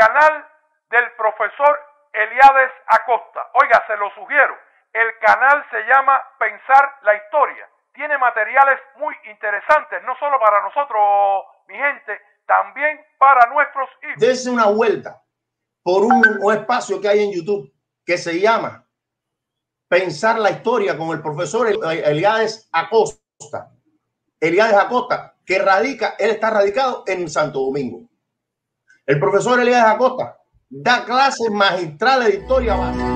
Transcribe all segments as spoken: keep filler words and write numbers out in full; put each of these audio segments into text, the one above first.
canal del profesor Eliades Acosta. Oiga, se lo sugiero. El canal se llama Pensar la Historia. Tiene materiales muy interesantes, no solo para nosotros, mi gente, también para nuestros hijos. Dense una vuelta por un, un espacio que hay en YouTube que se llama Pensar la Historia con el profesor Eliades Acosta. Eliades Acosta, que radica, él está radicado en Santo Domingo. El profesor Eliades Acosta da clases magistrales de historia básica.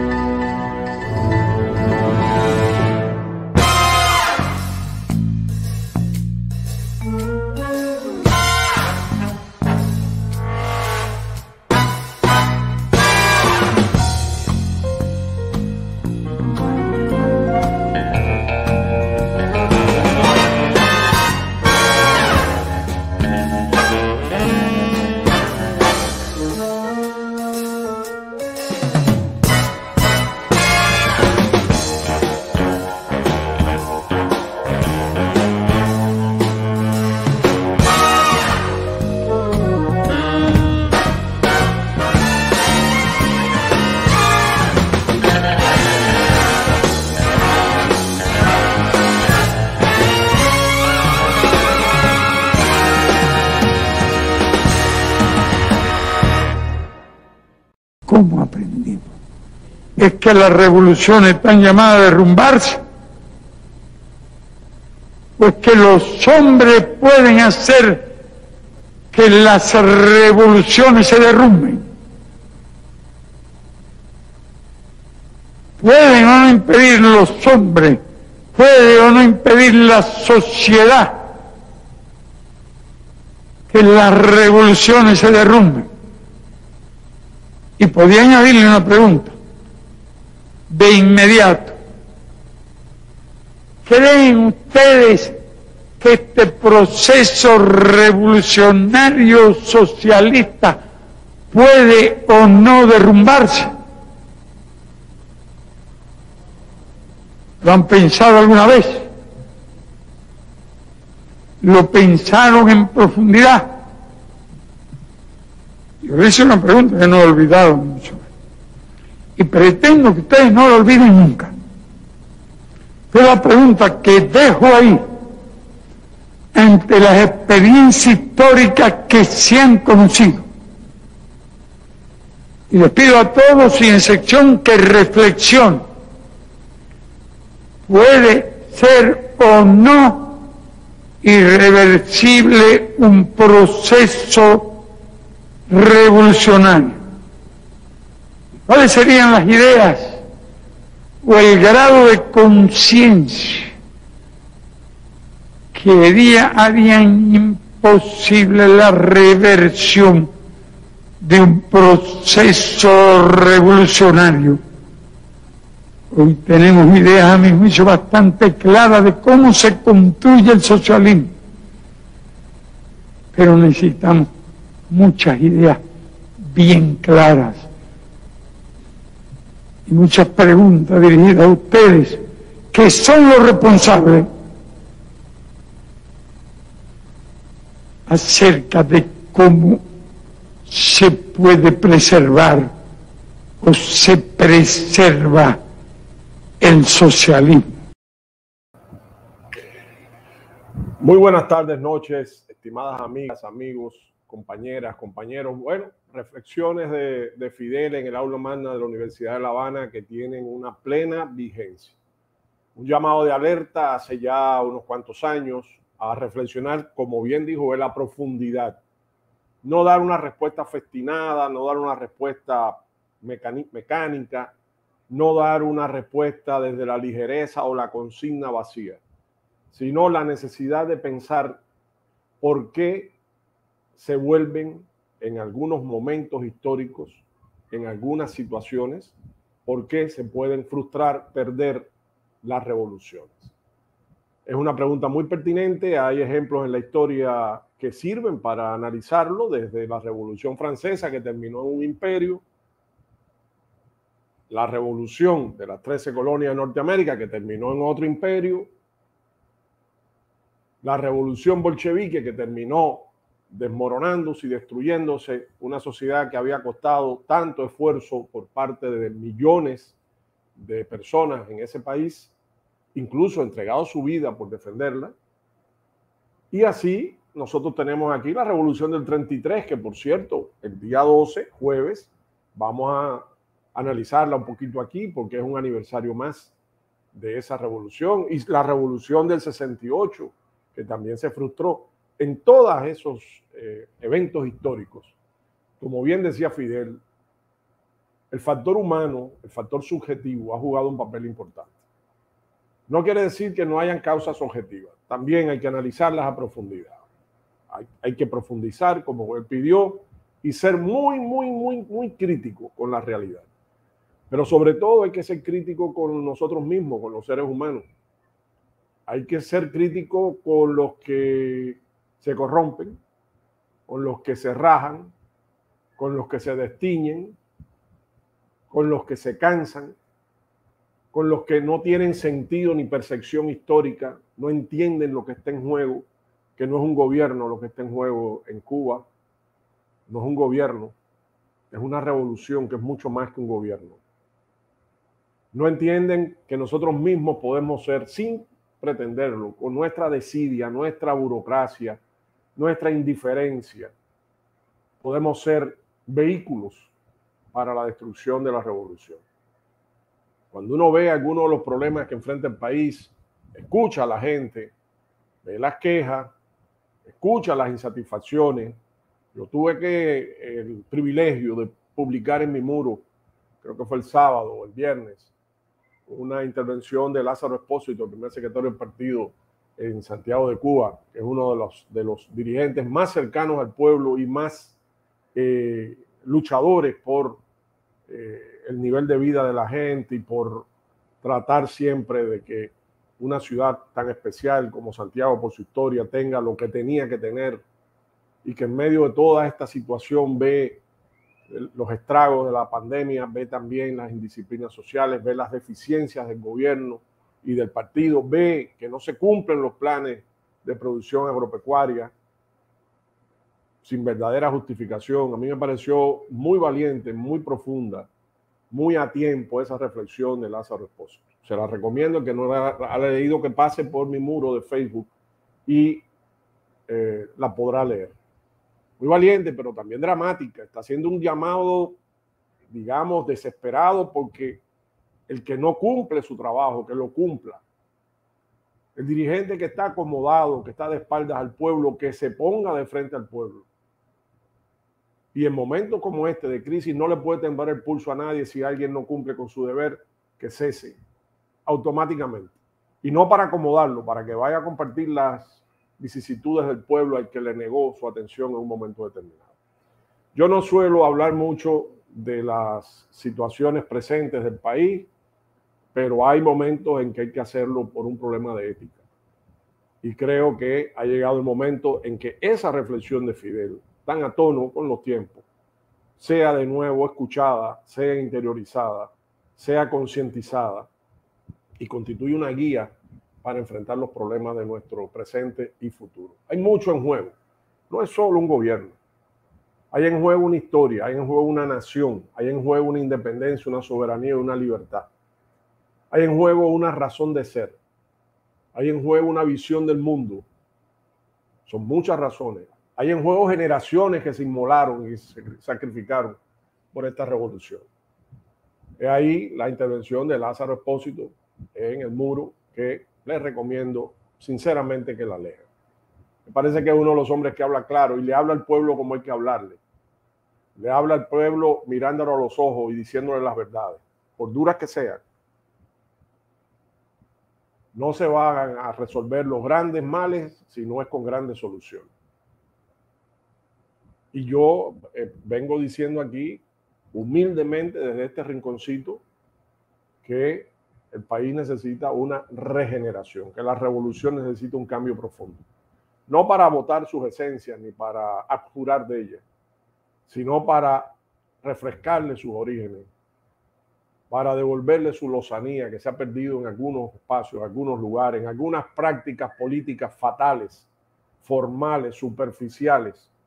¿Cómo aprendimos? ¿Es que las revoluciones están llamadas a derrumbarse? ¿O es que los hombres pueden hacer que las revoluciones se derrumben? ¿Pueden o no impedir los hombres? ¿Puede o no impedir la sociedad que las revoluciones se derrumben? Y podía añadirle una pregunta de inmediato. ¿Creen ustedes que este proceso revolucionario socialista puede o no derrumbarse? ¿Lo han pensado alguna vez? ¿Lo pensaron en profundidad? Yo le hice una pregunta que no he olvidado mucho. Y pretendo que ustedes no lo olviden nunca. Fue la pregunta que dejo ahí ante las experiencias históricas que se han conocido. Y les pido a todos, sin excepción, que reflexionen. ¿Puede ser o no irreversible un proceso revolucionario? ¿Cuáles serían las ideas o el grado de conciencia que haría, harían imposible la reversión de un proceso revolucionario? Hoy tenemos ideas, a mi juicio, bastante claras de cómo se construye el socialismo, pero necesitamos muchas ideas bien claras y muchas preguntas dirigidas a ustedes, que son los responsables, acerca de cómo se puede preservar o se preserva el socialismo. Muy buenas tardes, noches, estimadas amigas, amigos, compañeras, compañeros. Bueno, reflexiones de, de Fidel en el aula magna de la Universidad de La Habana que tienen una plena vigencia. Un llamado de alerta hace ya unos cuantos años a reflexionar, como bien dijo él, a profundidad. No dar una respuesta festinada, no dar una respuesta mecánica, no dar una respuesta desde la ligereza o la consigna vacía, sino la necesidad de pensar por qué se vuelven en algunos momentos históricos, en algunas situaciones, por qué se pueden frustrar, perder las revoluciones. Es una pregunta muy pertinente. Hay ejemplos en la historia que sirven para analizarlo, desde la Revolución Francesa, que terminó en un imperio, la revolución de las trece colonias de Norteamérica, que terminó en otro imperio, la revolución bolchevique, que terminó desmoronándose y destruyéndose una sociedad que había costado tanto esfuerzo por parte de millones de personas en ese país, incluso entregado su vida por defenderla. Y así nosotros tenemos aquí la revolución del treinta y tres, que por cierto, el día doce, jueves, vamos a analizarla un poquito aquí porque es un aniversario más de esa revolución, y la revolución del sesenta y ocho, que también se frustró. En todos esos eh, eventos históricos, como bien decía Fidel, el factor humano, el factor subjetivo ha jugado un papel importante. No quiere decir que no hayan causas objetivas, también hay que analizarlas a profundidad. Hay, hay que profundizar, como él pidió, y ser muy, muy, muy, muy crítico con la realidad. Pero sobre todo hay que ser crítico con nosotros mismos, con los seres humanos. Hay que ser crítico con los que se corrompen, con los que se rajan, con los que se destiñen, con los que se cansan, con los que no tienen sentido ni percepción histórica, no entienden lo que está en juego, que no es un gobierno lo que está en juego en Cuba, no es un gobierno, es una revolución que es mucho más que un gobierno. No entienden que nosotros mismos podemos ser, sin pretenderlo, con nuestra desidia, nuestra burocracia, nuestra indiferencia, podemos ser vehículos para la destrucción de la revolución. Cuando uno ve algunos de los problemas que enfrenta el país, escucha a la gente, ve las quejas, escucha las insatisfacciones. Yo tuve que el privilegio de publicar en mi muro, creo que fue el sábado o el viernes, una intervención de Lázaro Espósito, el primer secretario del partido en Santiago de Cuba, que es uno de los, de los dirigentes más cercanos al pueblo y más eh, luchadores por eh, el nivel de vida de la gente y por tratar siempre de que una ciudad tan especial como Santiago por su historia tenga lo que tenía que tener, y que en medio de toda esta situación ve los estragos de la pandemia, ve también las indisciplinas sociales, ve las deficiencias del gobierno y del partido, ve que no se cumplen los planes de producción agropecuaria sin verdadera justificación. A mí me pareció muy valiente, muy profunda, muy a tiempo esa reflexión de Lázaro Espósito. Se la recomiendo, que no la ha leído, que pase por mi muro de Facebook y eh, la podrá leer. Muy valiente, pero también dramática. Está haciendo un llamado, digamos, desesperado, porque el que no cumple su trabajo, que lo cumpla. El dirigente que está acomodado, que está de espaldas al pueblo, que se ponga de frente al pueblo. Y en momentos como este de crisis no le puede temblar el pulso a nadie si alguien no cumple con su deber, que cese automáticamente. Y no para acomodarlo, para que vaya a compartir las vicisitudes del pueblo al que le negó su atención en un momento determinado. Yo no suelo hablar mucho de las situaciones presentes del país, pero hay momentos en que hay que hacerlo por un problema de ética. Y creo que ha llegado el momento en que esa reflexión de Fidel, tan a tono con los tiempos, sea de nuevo escuchada, sea interiorizada, sea concientizada y constituye una guía para enfrentar los problemas de nuestro presente y futuro. Hay mucho en juego. No es solo un gobierno. Hay en juego una historia, hay en juego una nación, hay en juego una independencia, una soberanía y una libertad. Hay en juego una razón de ser. Hay en juego una visión del mundo. Son muchas razones. Hay en juego generaciones que se inmolaron y se sacrificaron por esta revolución. Es ahí la intervención de Lázaro Espósito en el muro, que les recomiendo sinceramente que la lean. Me parece que es uno de los hombres que habla claro y le habla al pueblo como hay que hablarle. Le habla al pueblo mirándolo a los ojos y diciéndole las verdades, por duras que sean. No se van a resolver los grandes males si no es con grandes soluciones. Y yo eh, vengo diciendo aquí humildemente desde este rinconcito que el país necesita una regeneración, que la revolución necesita un cambio profundo. No para botar sus esencias ni para abjurar de ellas, sino para refrescarle sus orígenes, para devolverle su lozanía que se ha perdido en algunos espacios, en algunos lugares, en algunas prácticas políticas fatales, formales, superficiales,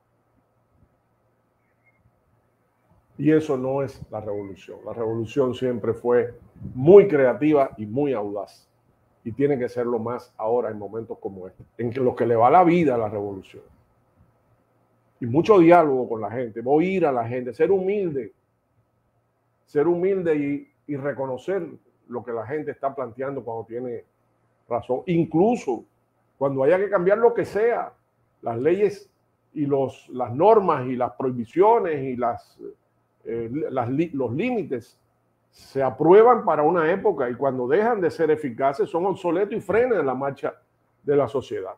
Y eso no es la revolución. La revolución siempre fue muy creativa y muy audaz. Y tiene que serlo más ahora en momentos como este, en los que le va la vida a la revolución. Y mucho diálogo con la gente, oír a la gente, ser humilde, ser humilde y, y reconocer lo que la gente está planteando cuando tiene razón. Incluso cuando haya que cambiar lo que sea, las leyes y los, las normas y las prohibiciones y las, eh, las, los límites se aprueban para una época y cuando dejan de ser eficaces son obsoletos y frenan la marcha de la sociedad.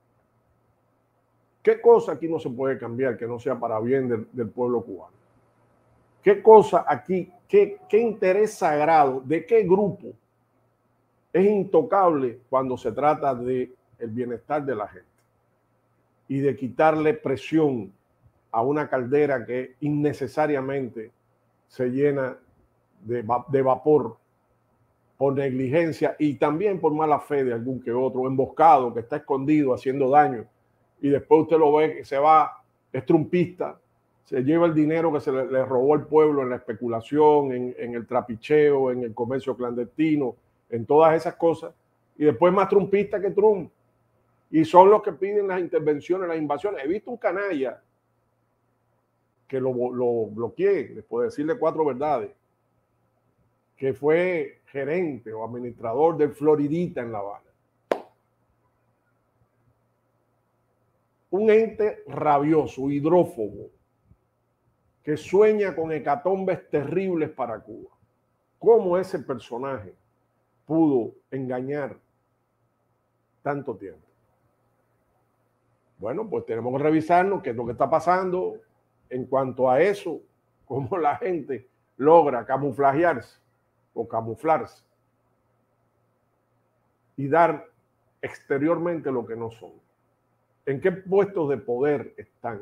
¿Qué cosa aquí no se puede cambiar que no sea para bien del, del pueblo cubano? ¿Qué cosa aquí, qué, qué interés sagrado, de qué grupo es intocable cuando se trata de el bienestar de la gente y de quitarle presión a una caldera que innecesariamente se llena de, de vapor por negligencia y también por mala fe de algún que otro, emboscado, que está escondido haciendo daño y después usted lo ve que se va, es trumpista, se lleva el dinero que se le, le robó el pueblo en la especulación, en, en el trapicheo, en el comercio clandestino, en todas esas cosas, y después más trumpista que Trump. Y son los que piden las intervenciones, las invasiones. He visto un canalla que lo, lo bloqueé, les puedo decirle cuatro verdades, que fue gerente o administrador del Floridita en La Habana. Un ente rabioso, hidrófobo, que sueña con hecatombes terribles para Cuba. ¿Cómo ese personaje pudo engañar tanto tiempo? Bueno, pues tenemos que revisarnos qué es lo que está pasando en cuanto a eso, cómo la gente logra camuflajearse o camuflarse y dar exteriormente lo que no son. ¿En qué puestos de poder están?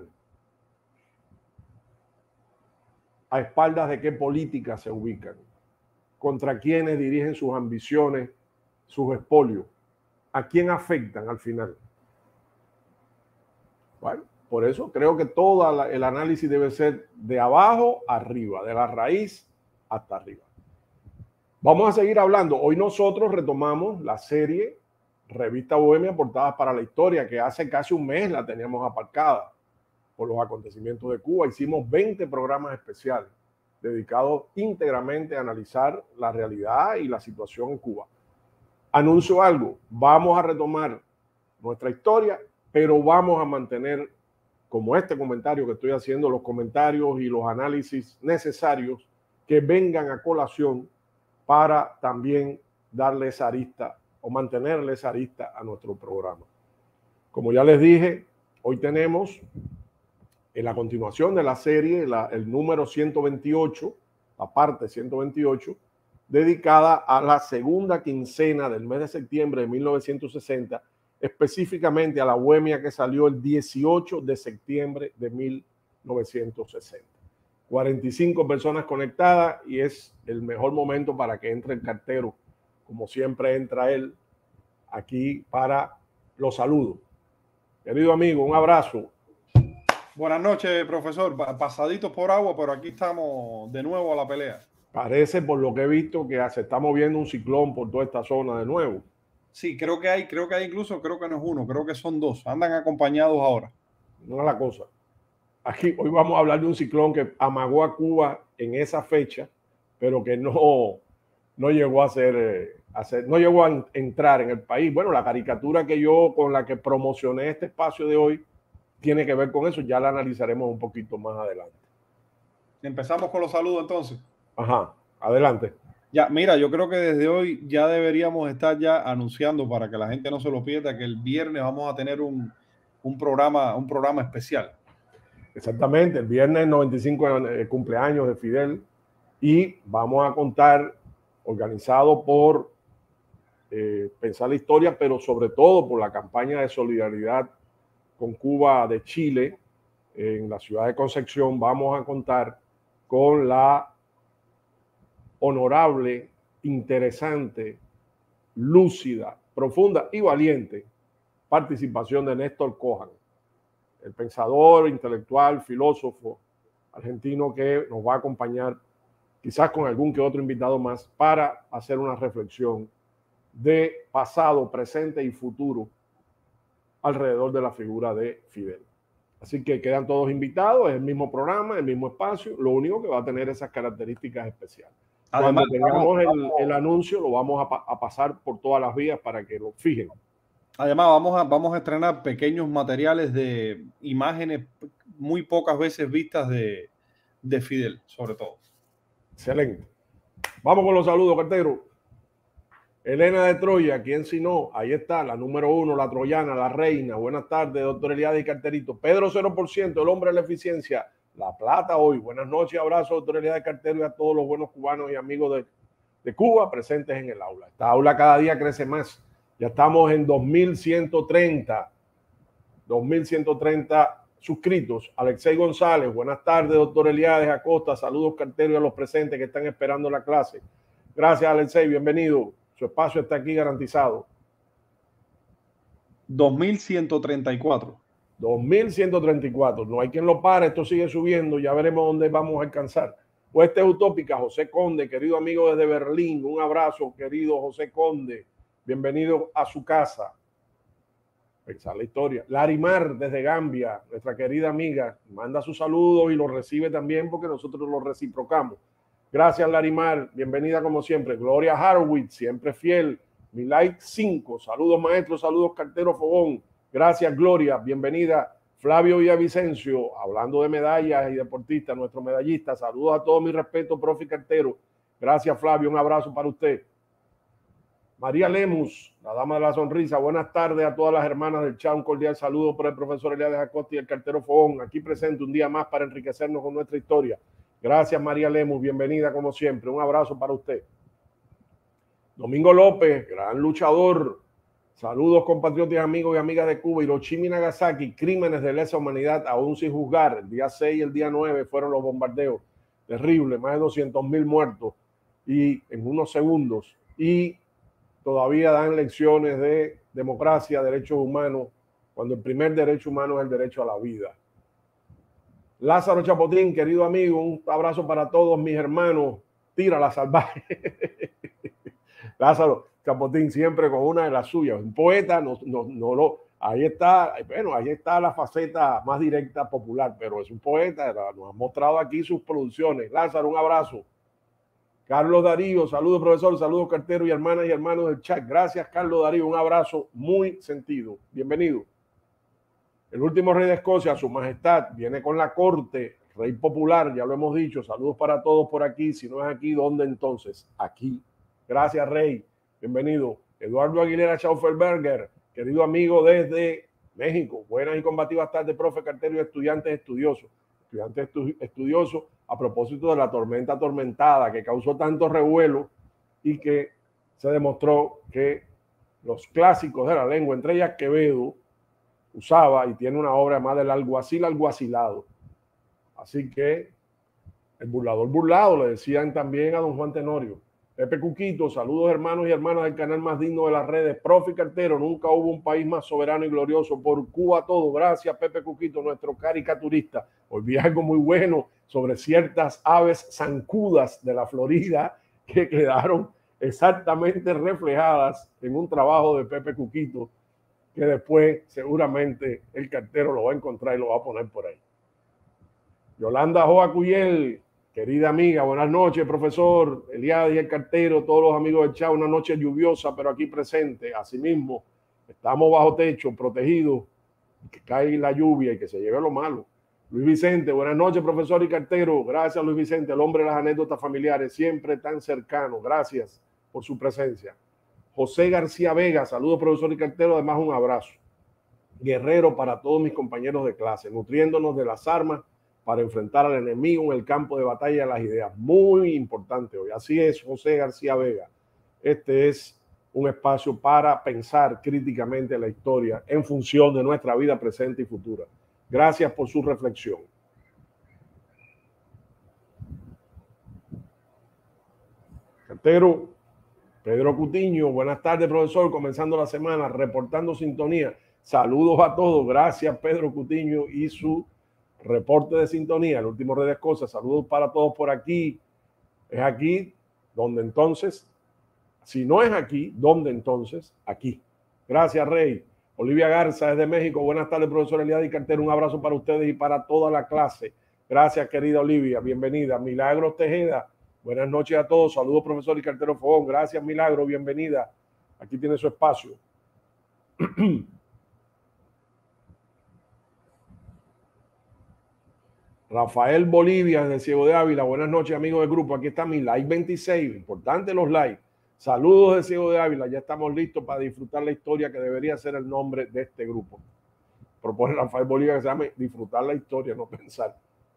¿A espaldas de qué políticas se ubican? ¿Contra quiénes dirigen sus ambiciones, sus espolios? ¿A quién afectan al final? Bueno, por eso creo que todo la, el análisis debe ser de abajo arriba, de la raíz hasta arriba. Vamos a seguir hablando. Hoy nosotros retomamos la serie Revista Bohemia, Portadas para la Historia, que hace casi un mes la teníamos aparcada por los acontecimientos de Cuba. Hicimos veinte programas especiales dedicados íntegramente a analizar la realidad y la situación en Cuba. Anuncio algo, vamos a retomar nuestra historia, pero vamos a mantener, como este comentario que estoy haciendo, los comentarios y los análisis necesarios que vengan a colación para también darle esa arista o mantenerle esa arista a nuestro programa. Como ya les dije, hoy tenemos en la continuación de la serie la, el número ciento veintiocho, la parte ciento veintiocho, dedicada a la segunda quincena del mes de septiembre de mil novecientos sesenta, específicamente a la bohemia que salió el dieciocho de septiembre de mil novecientos sesenta. cuarenta y cinco personas conectadas y es el mejor momento para que entre el cartero, como siempre entra él aquí para los saludos. Querido amigo, un abrazo. Buenas noches, profesor. Pasaditos por agua, pero aquí estamos de nuevo a la pelea. Parece, por lo que he visto, que se está moviendo un ciclón por toda esta zona de nuevo. Sí, creo que hay, creo que hay incluso, creo que no es uno, creo que son dos. Andan acompañados ahora. No es la cosa. Aquí hoy vamos a hablar de un ciclón que amagó a Cuba en esa fecha, pero que no, no llegó a ser, eh, a ser, no llegó a entrar en el país. Bueno, la caricatura que yo con la que promocioné este espacio de hoy tiene que ver con eso. Ya la analizaremos un poquito más adelante. Empezamos con los saludos entonces. Ajá, adelante. Ya, mira, yo creo que desde hoy ya deberíamos estar ya anunciando para que la gente no se lo pierda que el viernes vamos a tener un, un programa, un programa especial. Exactamente, el viernes noventa y cinco eh, cumpleaños de Fidel y vamos a contar, organizado por eh, Pensar la Historia, pero sobre todo por la campaña de solidaridad con Cuba de Chile en la ciudad de Concepción, vamos a contar con la honorable, interesante, lúcida, profunda y valiente participación de Néstor Cohan, el pensador, intelectual, filósofo argentino que nos va a acompañar, quizás con algún que otro invitado más, para hacer una reflexión de pasado, presente y futuro alrededor de la figura de Fidel. Así que quedan todos invitados, es el mismo programa, el mismo espacio, lo único que va a tener esas características especiales. Además, cuando tengamos el, el anuncio, lo vamos a, pa a pasar por todas las vías para que lo fijen. Además, vamos a, vamos a estrenar pequeños materiales de imágenes muy pocas veces vistas de, de Fidel, sobre todo. Excelente. Vamos con los saludos, cartero. Elena de Troya, ¿quién si no? Ahí está, la número uno, la troyana, la reina. Buenas tardes, doctor Eliades y Carterito. Pedro cero por ciento, el hombre de la eficiencia. La plata hoy. Buenas noches, abrazo, doctor Eliades y Cartero, y a todos los buenos cubanos y amigos de, de Cuba presentes en el aula. Esta aula cada día crece más. Ya estamos en dos mil ciento treinta. dos mil ciento trenta suscritos. Alexei González, buenas tardes, doctor Eliades Acosta. Saludos, Cartero, y a los presentes que están esperando la clase. Gracias, Alexei, bienvenido. Su espacio está aquí garantizado. dos mil ciento treinta y cuatro. dos mil ciento treinta y cuatro. No hay quien lo pare, esto sigue subiendo. Ya veremos dónde vamos a alcanzar. Oeste es utópica, José Conde, querido amigo desde Berlín. Un abrazo, querido José Conde. Bienvenido a su casa. Pensar la historia. Larimar desde Gambia, nuestra querida amiga, manda sus saludos y los recibe también porque nosotros los reciprocamos. Gracias, Larimar. Bienvenida como siempre. Gloria Harwitz, siempre fiel. Mi like cinco. Saludos, maestro. Saludos, Cartero Fogón. Gracias, Gloria. Bienvenida. Flavio Villavicencio, hablando de medallas y deportistas, nuestro medallista. Saludos a todos, mi respeto, profe Cartero. Gracias, Flavio. Un abrazo para usted. María Lemus, la dama de la sonrisa. Buenas tardes a todas las hermanas del chat. Un cordial saludo por el profesor Eliades Acosta y el Cartero Fogón. Aquí presente un día más para enriquecernos con nuestra historia. Gracias, María Lemus. Bienvenida como siempre. Un abrazo para usted. Domingo López, gran luchador. Saludos, compatriotas y amigos y amigas de Cuba. Hiroshima y Nagasaki, crímenes de lesa humanidad aún sin juzgar. El día seis y el día nueve fueron los bombardeos. Terrible, más de doscientos mil muertos y en unos segundos. Y todavía dan lecciones de democracia, derechos humanos, cuando el primer derecho humano es el derecho a la vida. Lázaro Chapotín, querido amigo, un abrazo para todos mis hermanos. Tira la salvaje. Lázaro Chapotín siempre con una de las suyas. Un poeta, no, no, no lo. Ahí está, bueno, ahí está la faceta más directa popular, pero es un poeta, nos ha mostrado aquí sus producciones. Lázaro, un abrazo. Carlos Darío, saludos, profesor, saludos, Cartero y hermanas y hermanos del chat. Gracias, Carlos Darío, un abrazo muy sentido. Bienvenido. El último rey de Escocia, su majestad, viene con la corte, rey popular, ya lo hemos dicho. Saludos para todos por aquí. Si no es aquí, ¿dónde entonces? Aquí. Gracias, rey. Bienvenido. Eduardo Aguilera Schaufelberger, querido amigo desde México. Buenas y combativas tardes, profe Cartero y estudiantes estudiosos. Estudiantes estu estudiosos a propósito de la tormenta atormentada que causó tanto revuelo y que se demostró que los clásicos de la lengua, entre ellas Quevedo, usaba y tiene una obra más del alguacil alguacilado. Así que el burlador burlado, le decían también a don Juan Tenorio. Pepe Cuquito, saludos hermanos y hermanas del canal más digno de las redes. Profe Cartero, nunca hubo un país más soberano y glorioso. Por Cuba todo. Gracias, Pepe Cuquito, nuestro caricaturista. Hoy vi algo muy bueno sobre ciertas aves zancudas de la Florida que quedaron exactamente reflejadas en un trabajo de Pepe Cuquito, que después seguramente el Cartero lo va a encontrar y lo va a poner por ahí. Yolanda Joa Cuyel, querida amiga, buenas noches, profesor Eliades y el Cartero, todos los amigos del chat, una noche lluviosa, pero aquí presente. Asimismo, estamos bajo techo, protegidos, que caiga la lluvia y que se lleve lo malo. Luis Vicente, buenas noches, profesor y Cartero. Gracias, Luis Vicente, el hombre de las anécdotas familiares, siempre tan cercano. Gracias por su presencia. José García Vega, saludos, profesor y Cartero, además un abrazo. Guerrero para todos mis compañeros de clase, nutriéndonos de las armas para enfrentar al enemigo en el campo de batalla de las ideas. Muy importante hoy. Así es, José García Vega. Este es un espacio para pensar críticamente la historia en función de nuestra vida presente y futura. Gracias por su reflexión. Cartero, Pedro Cutiño, buenas tardes, profesor. Comenzando la semana, reportando sintonía. Saludos a todos. Gracias, Pedro Cutiño y su reporte de sintonía, el último Redes Cosas. Saludos para todos por aquí. Es aquí donde entonces, si no es aquí, ¿dónde entonces? Aquí. Gracias, Rey. Olivia Garza desde México. Buenas tardes, profesor Eliade Cartero. Un abrazo para ustedes y para toda la clase. Gracias, querida Olivia. Bienvenida. Milagros Tejeda. Buenas noches a todos. Saludos, profesor y Cartero Fogón. Gracias, Milagro. Bienvenida. Aquí tiene su espacio. Rafael Bolivia desde Ciego de Ávila. Buenas noches, amigos del grupo. Aquí está mi like veintiséis. Importante los likes. Saludos de Ciego de Ávila. Ya estamos listos para disfrutar la historia que debería ser el nombre de este grupo. Propone Rafael Bolivia que se llame disfrutar la historia, no pensar.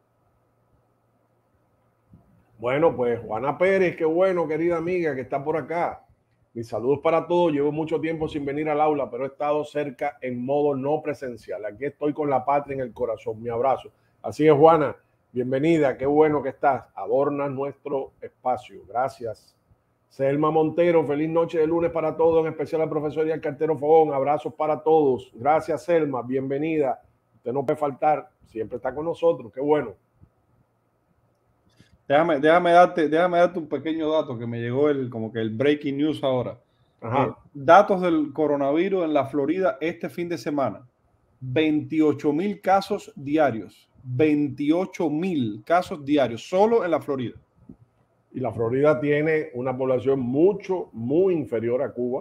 Bueno, pues Juana Pérez, qué bueno, querida amiga, que está por acá. Mis saludos para todos. Llevo mucho tiempo sin venir al aula, pero he estado cerca en modo no presencial. Aquí estoy con la patria en el corazón. Mi abrazo. Así es, Juana. Bienvenida. Qué bueno que estás. Adornas nuestro espacio. Gracias. Selma Montero, feliz noche de lunes para todos, en especial al profesor y al Cartero Fogón. Abrazos para todos. Gracias, Selma. Bienvenida. Usted no puede faltar. Siempre está con nosotros. Qué bueno. Déjame, déjame, darte, déjame darte un pequeño dato que me llegó el, como que el breaking news ahora. Eh, datos del coronavirus en la Florida este fin de semana. veintiocho mil casos diarios. veintiocho mil casos diarios solo en la Florida. Y la Florida tiene una población mucho, muy inferior a Cuba.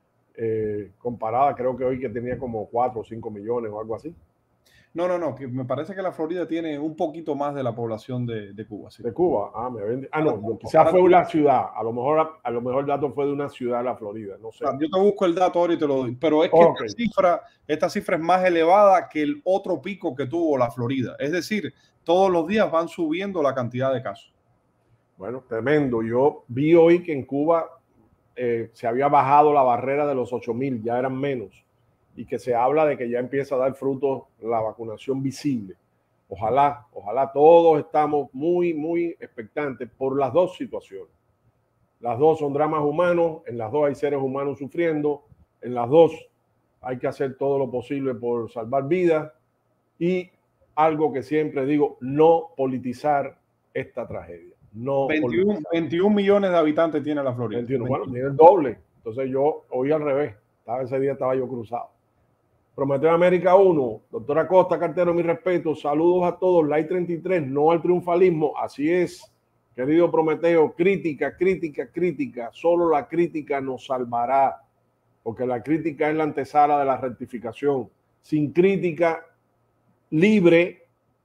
Eh, comparada, creo que hoy que tenía como cuatro o cinco millones o algo así. No, no, no, que me parece que la Florida tiene un poquito más de la población de, de Cuba. ¿Sí? De Cuba, ah, me habían... ah no, quizás fue una ciudad, a lo mejor a lo mejor el dato fue de una ciudad de la Florida, no sé. Yo te busco el dato ahora y te lo doy, pero es que okay. esta, cifra, esta cifra es más elevada que el otro pico que tuvo la Florida, es decir, todos los días van subiendo la cantidad de casos. Bueno, tremendo. Yo vi hoy que en Cuba eh, se había bajado la barrera de los ocho mil, ya eran menos, y que se habla de que ya empieza a dar frutos la vacunación visible. Ojalá, ojalá todos estamos muy, muy expectantes por las dos situaciones. Las dos son dramas humanos, en las dos hay seres humanos sufriendo, en las dos hay que hacer todo lo posible por salvar vidas y algo que siempre digo, no politizar esta tragedia. No veintiuno, veintiún millones de habitantes tiene la Florida. veintiuno, bueno, tiene el doble. Entonces yo oí al revés. Estaba, ese día estaba yo cruzado. Prometeo América uno, doctora Costa, Cartero, mi respeto, saludos a todos, like treinta y tres, no al triunfalismo, así es, querido Prometeo, crítica, crítica, crítica, solo la crítica nos salvará, porque la crítica es la antesala de la rectificación, sin crítica libre,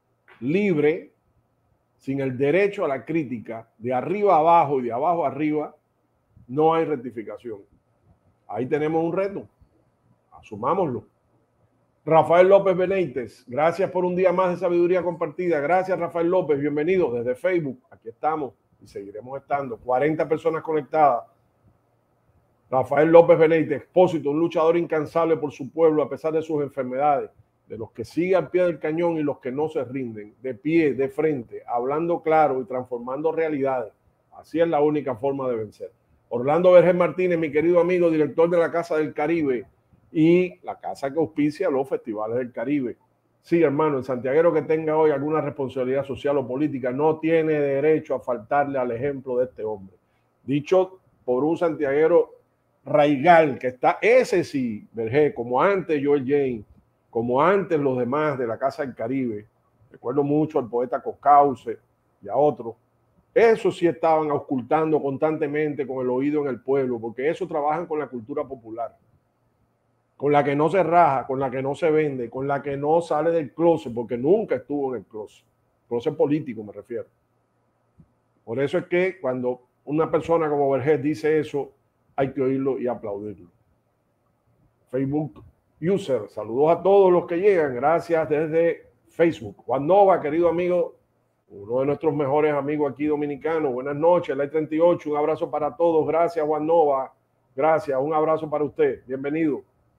libre, sin el derecho a la crítica, de arriba a abajo y de abajo a arriba, no hay rectificación. Ahí tenemos un reto, asumámoslo. Rafael López Benítez, gracias por un día más de sabiduría compartida. Gracias, Rafael López, bienvenido desde Facebook. Aquí estamos y seguiremos estando. cuarenta personas conectadas. Rafael López Benítez, Expósito, un luchador incansable por su pueblo a pesar de sus enfermedades, de los que siguen al pie del cañón y los que no se rinden, de pie, de frente, hablando claro y transformando realidades. Así es la única forma de vencer. Orlando Vergés Martínez, mi querido amigo, director de la Casa del Caribe, y la casa que auspicia los festivales del Caribe. Sí, hermano, el santiaguero que tenga hoy alguna responsabilidad social o política no tiene derecho a faltarle al ejemplo de este hombre. Dicho por un santiaguero raigal que está, ese sí, Vergé, como antes Joel James, como antes los demás de la Casa del Caribe. Recuerdo mucho al poeta Coscauce y a otros. Esos sí estaban auscultando constantemente con el oído en el pueblo, porque eso trabajan con la cultura popular, con la que no se raja, con la que no se vende, con la que no sale del closet, porque nunca estuvo en el closet. Closet político me refiero. Por eso es que cuando una persona como Vergés dice eso, hay que oírlo y aplaudirlo. Facebook User, saludos a todos los que llegan. Gracias desde Facebook. Juan Nova, querido amigo, uno de nuestros mejores amigos aquí dominicanos. Buenas noches, Live treinta y ocho, un abrazo para todos. Gracias, Juan Nova. Gracias, un abrazo para usted. Bienvenido.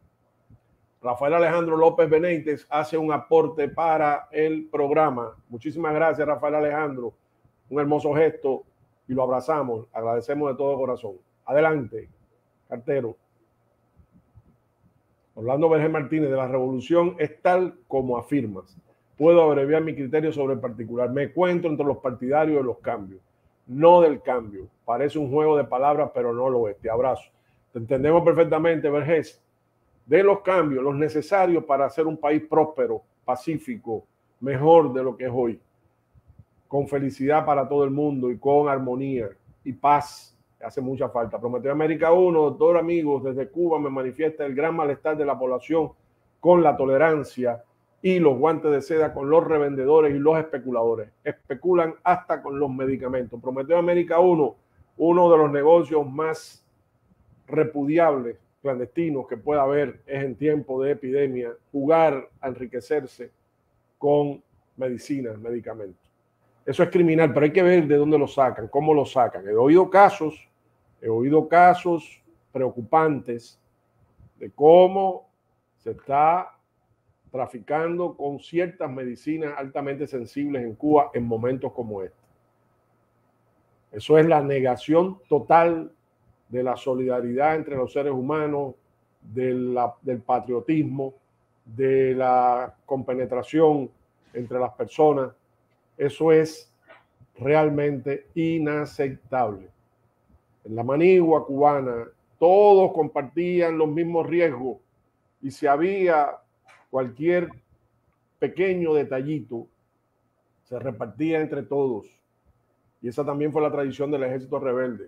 Rafael Alejandro López Benítez hace un aporte para el programa. Muchísimas gracias, Rafael Alejandro. Un hermoso gesto y lo abrazamos. Agradecemos de todo corazón. Adelante, Cartero. Orlando Vergés Martínez, de la revolución es tal como afirmas. puedo abreviar mi criterio sobre el particular. Me encuentro entre los partidarios de los cambios, no del cambio. Parece un juego de palabras, pero no lo es. Te abrazo. Te entendemos perfectamente, Vergés. De los cambios, los necesarios para hacer un país próspero, pacífico, mejor de lo que es hoy, con felicidad para todo el mundo y con armonía y paz. Hace mucha falta. Prometeo América uno, doctor, amigos, desde Cuba me manifiesta el gran malestar de la población con la tolerancia y los guantes de seda con los revendedores y los especuladores. Especulan hasta con los medicamentos. Prometeo América uno, uno de los negocios más repudiables, clandestinos que pueda haber es en tiempo de epidemia, jugar a enriquecerse con medicinas, medicamentos. Eso es criminal, pero hay que ver de dónde lo sacan, cómo lo sacan. He oído casos, he oído casos preocupantes de cómo se está traficando con ciertas medicinas altamente sensibles en Cuba en momentos como este. Eso es la negación total de la solidaridad entre los seres humanos, de la, del patriotismo, de la compenetración entre las personas. Eso es realmente inaceptable. En la manigua cubana todos compartían los mismos riesgos y si había cualquier pequeño detallito, se repartía entre todos. Y esa también fue la tradición del ejército rebelde.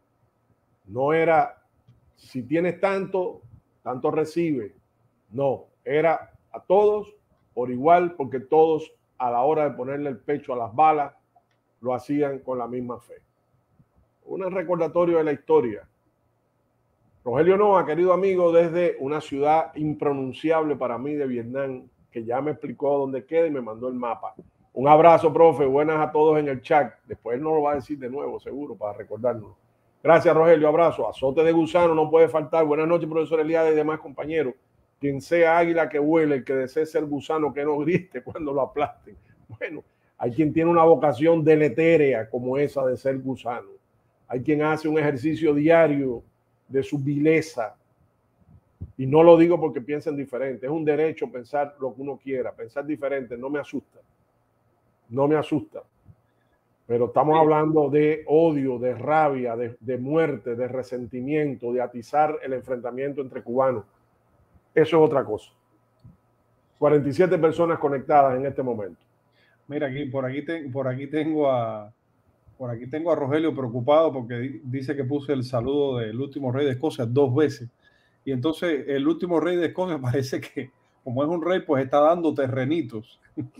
No era, si tienes tanto, tanto recibe. No, era a todos por igual, porque todos a la hora de ponerle el pecho a las balas, lo hacían con la misma fe. Un recordatorio de la historia. Rogelio Noa, querido amigo, desde una ciudad impronunciable para mí de Vietnam, que ya me explicó dónde queda y me mandó el mapa. Un abrazo, profe. Buenas a todos en el chat. Después no lo va a decir de nuevo, seguro, para recordarnos. Gracias, Rogelio. Abrazo. Azote de gusano no puede faltar. Buenas noches, profesor Eliade y demás compañeros. Quien sea águila que vuele, el que desee ser gusano que no grite cuando lo aplasten. Bueno, hay quien tiene una vocación deletérea como esa de ser gusano. Hay quien hace un ejercicio diario de su vileza. Y no lo digo porque piensen diferente. Es un derecho pensar lo que uno quiera. Pensar diferente no me asusta. No me asusta. Pero estamos hablando de odio, de rabia, de, de muerte, de resentimiento, de atizar el enfrentamiento entre cubanos. Eso es otra cosa. cuarenta y siete personas conectadas en este momento. Mira, aquí, por aquí, te, por aquí tengo a por aquí tengo a Rogelio preocupado porque dice que puse el saludo del último rey de Escocia dos veces. Y entonces el último rey de Escocia parece que, como es un rey, pues está dando terrenitos.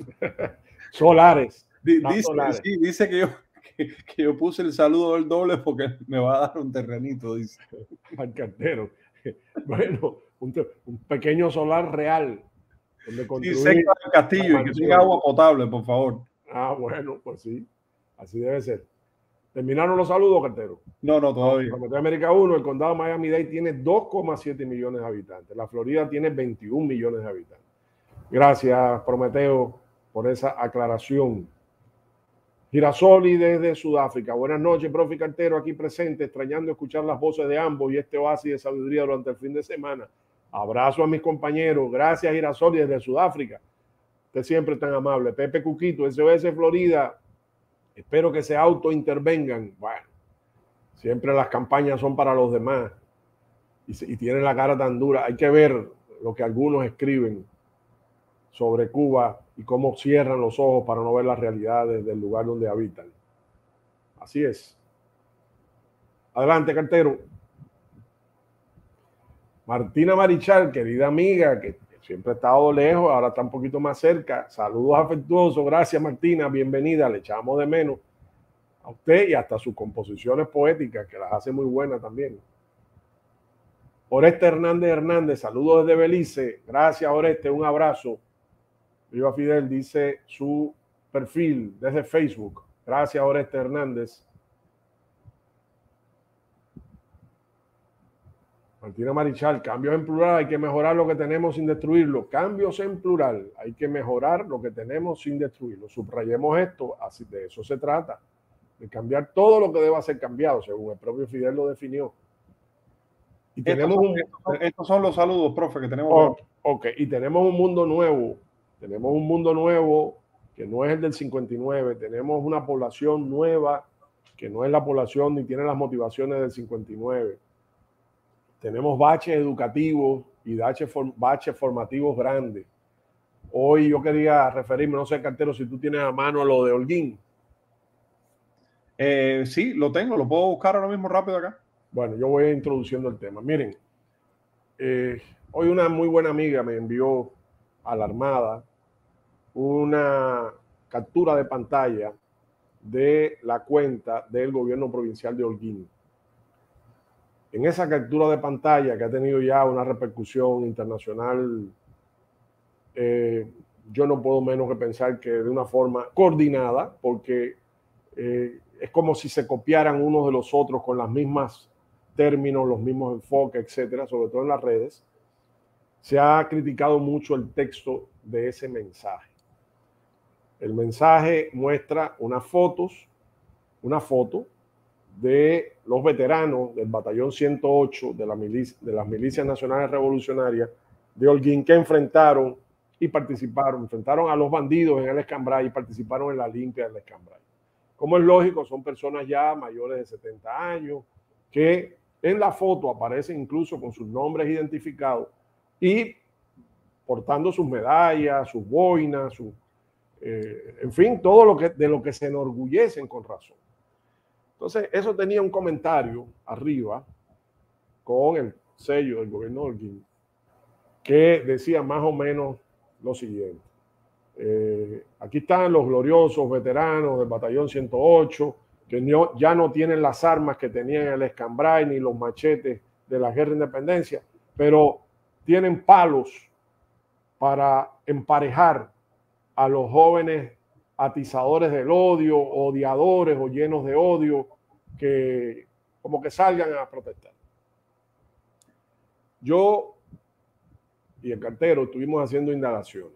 Solares. Dice, solares. Sí, dice que yo, que, que yo puse el saludo del doble porque me va a dar un terrenito, dice. Al cartero. Bueno, un, un pequeño solar real. Donde construir sí, cerca del castillo y que tenga agua potable, por favor. Ah, bueno, pues sí. Así debe ser. ¿Terminaron los saludos, cartero? No, no, todavía. Prometeo América uno, el condado de Miami-Dade tiene dos coma siete millones de habitantes. La Florida tiene veintiún millones de habitantes. Gracias, Prometeo, por esa aclaración. Girasoli desde Sudáfrica. Buenas noches, profe Cartero, aquí presente, extrañando escuchar las voces de ambos y este oasis de sabiduría durante el fin de semana. Abrazo a mis compañeros. Gracias, Girasoli, desde Sudáfrica. Usted siempre tan amable. Pepe Cuquito, S O S Florida. Espero que se autointervengan. Bueno, siempre las campañas son para los demás y, y tienen la cara tan dura. Hay que ver lo que algunos escriben sobre Cuba y cómo cierran los ojos para no ver las realidades del lugar donde habitan. Así es. Adelante, cartero. Martina Marichal, querida amiga, que siempre ha estado lejos, ahora está un poquito más cerca. Saludos afectuosos. Gracias, Martina. Bienvenida. Le echamos de menos a usted y hasta sus composiciones poéticas, que las hace muy buenas también. Oreste Hernández Hernández, saludos desde Belice. Gracias, Oreste. Un abrazo. Viva Fidel, dice su perfil desde Facebook. Gracias, Oreste Hernández. Martina Marichal, cambios en plural, hay que mejorar lo que tenemos sin destruirlo. Cambios en plural, hay que mejorar lo que tenemos sin destruirlo. Subrayemos esto, así de eso se trata, de cambiar todo lo que deba ser cambiado, según el propio Fidel lo definió. Y estos, tenemos son, un, estos, son, estos son los saludos, profe, que tenemos. Oh, ok, y tenemos un mundo nuevo Tenemos un mundo nuevo que no es el del cincuenta y nueve. Tenemos una población nueva que no es la población ni tiene las motivaciones del cincuenta y nueve. Tenemos baches educativos y baches, baches formativos grandes. Hoy yo quería referirme, no sé, Cartero, si tú tienes a mano lo de Holguín. Eh, sí, lo tengo, lo puedo buscar ahora mismo rápido acá. Bueno, yo voy introduciendo el tema. Miren, eh, hoy una muy buena amiga me envió a la Armada una captura de pantalla de la cuenta del gobierno provincial de Holguín. En esa captura de pantalla, que ha tenido ya una repercusión internacional, eh, yo no puedo menos que pensar que de una forma coordinada, porque eh, es como si se copiaran unos de los otros con las mismas términos, los mismos enfoques, etcétera, sobre todo en las redes. Se ha criticado mucho el texto de ese mensaje. El mensaje muestra unas fotos, una foto de los veteranos del batallón ciento ocho de, la milicia, de las milicias nacionales revolucionarias de Holguín, que enfrentaron y participaron, enfrentaron a los bandidos en el Escambray y participaron en la limpia del Escambray. Como es lógico, son personas ya mayores de setenta años que en la foto aparecen incluso con sus nombres identificados y portando sus medallas, sus boinas, su, eh, en fin, todo lo que, de lo que se enorgullecen con razón. Entonces, eso tenía un comentario arriba con el sello del gobierno de Holguín que decía más o menos lo siguiente. Eh, aquí están los gloriosos veteranos del batallón ciento ocho que no, ya no tienen las armas que tenían en el Escambray ni los machetes de la guerra de independencia, pero tienen palos para emparejar a los jóvenes atizadores del odio, odiadores o llenos de odio, que como que salgan a protestar. Yo y el cartero estuvimos haciendo indagaciones.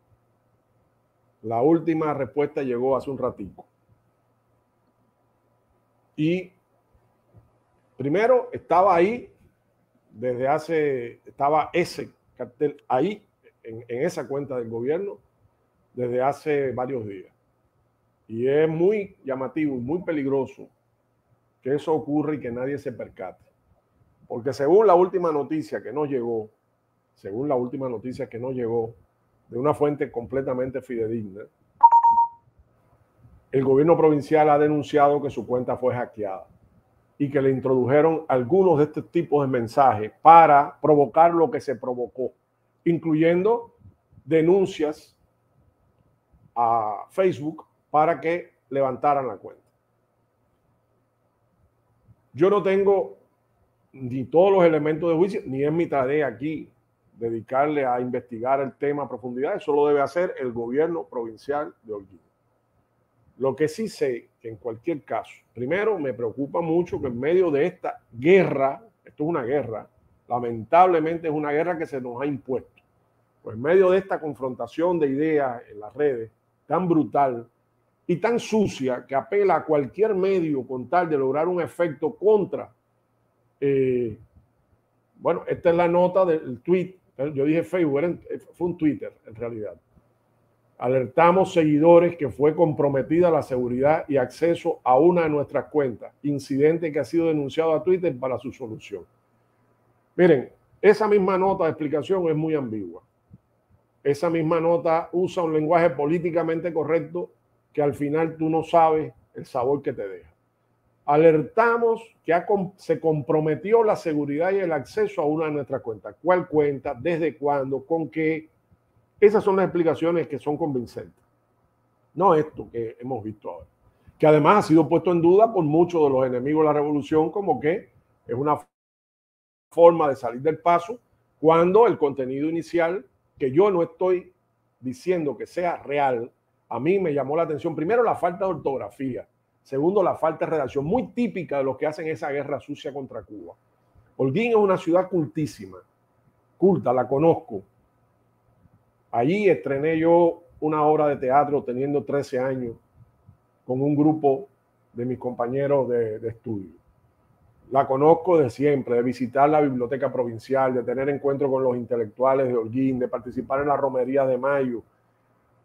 La última respuesta llegó hace un ratico. Y primero estaba ahí, desde hace, estaba ese cartel ahí, en, en esa cuenta del gobierno, desde hace varios días. Y es muy llamativo y muy peligroso que eso ocurra y que nadie se percate. Porque según la última noticia que nos llegó, según la última noticia que nos llegó, de una fuente completamente fidedigna, el gobierno provincial ha denunciado que su cuenta fue hackeada y que le introdujeron algunos de estos tipos de mensajes para provocar lo que se provocó, incluyendo denuncias a Facebook para que levantaran la cuenta. Yo no tengo ni todos los elementos de juicio, ni es mi tarea aquí dedicarle a investigar el tema a profundidad. Eso lo debe hacer el gobierno provincial de Holguín. Lo que sí sé que en cualquier caso, primero me preocupa mucho que en medio de esta guerra, esto es una guerra, lamentablemente es una guerra que se nos ha impuesto. Pues en medio de esta confrontación de ideas en las redes tan brutal y tan sucia que apela a cualquier medio con tal de lograr un efecto contra, eh, bueno, esta es la nota del tweet, yo dije Facebook, era, fue un Twitter en realidad. Alertamos seguidores que fue comprometida la seguridad y acceso a una de nuestras cuentas, incidente que ha sido denunciado a Twitter para su solución. Miren, esa misma nota de explicación es muy ambigua. Esa misma nota usa un lenguaje políticamente correcto que al final tú no sabes el sabor que te deja. Alertamos que ha, se comprometió la seguridad y el acceso a una de nuestras cuentas. ¿Cuál cuenta? ¿Desde cuándo? ¿Con qué? Esas son las explicaciones que son convincentes. No esto que hemos visto ahora. Que además ha sido puesto en duda por muchos de los enemigos de la revolución como que es una forma de salir del paso cuando el contenido inicial, que yo no estoy diciendo que sea real, a mí me llamó la atención. Primero, la falta de ortografía. Segundo, la falta de redacción, muy típica de los que hacen esa guerra sucia contra Cuba. Holguín es una ciudad cultísima, culta, la conozco. Allí estrené yo una obra de teatro teniendo trece años con un grupo de mis compañeros de, de estudio. La conozco de siempre, de visitar la biblioteca provincial, de tener encuentros con los intelectuales de Holguín, de participar en la romería de mayo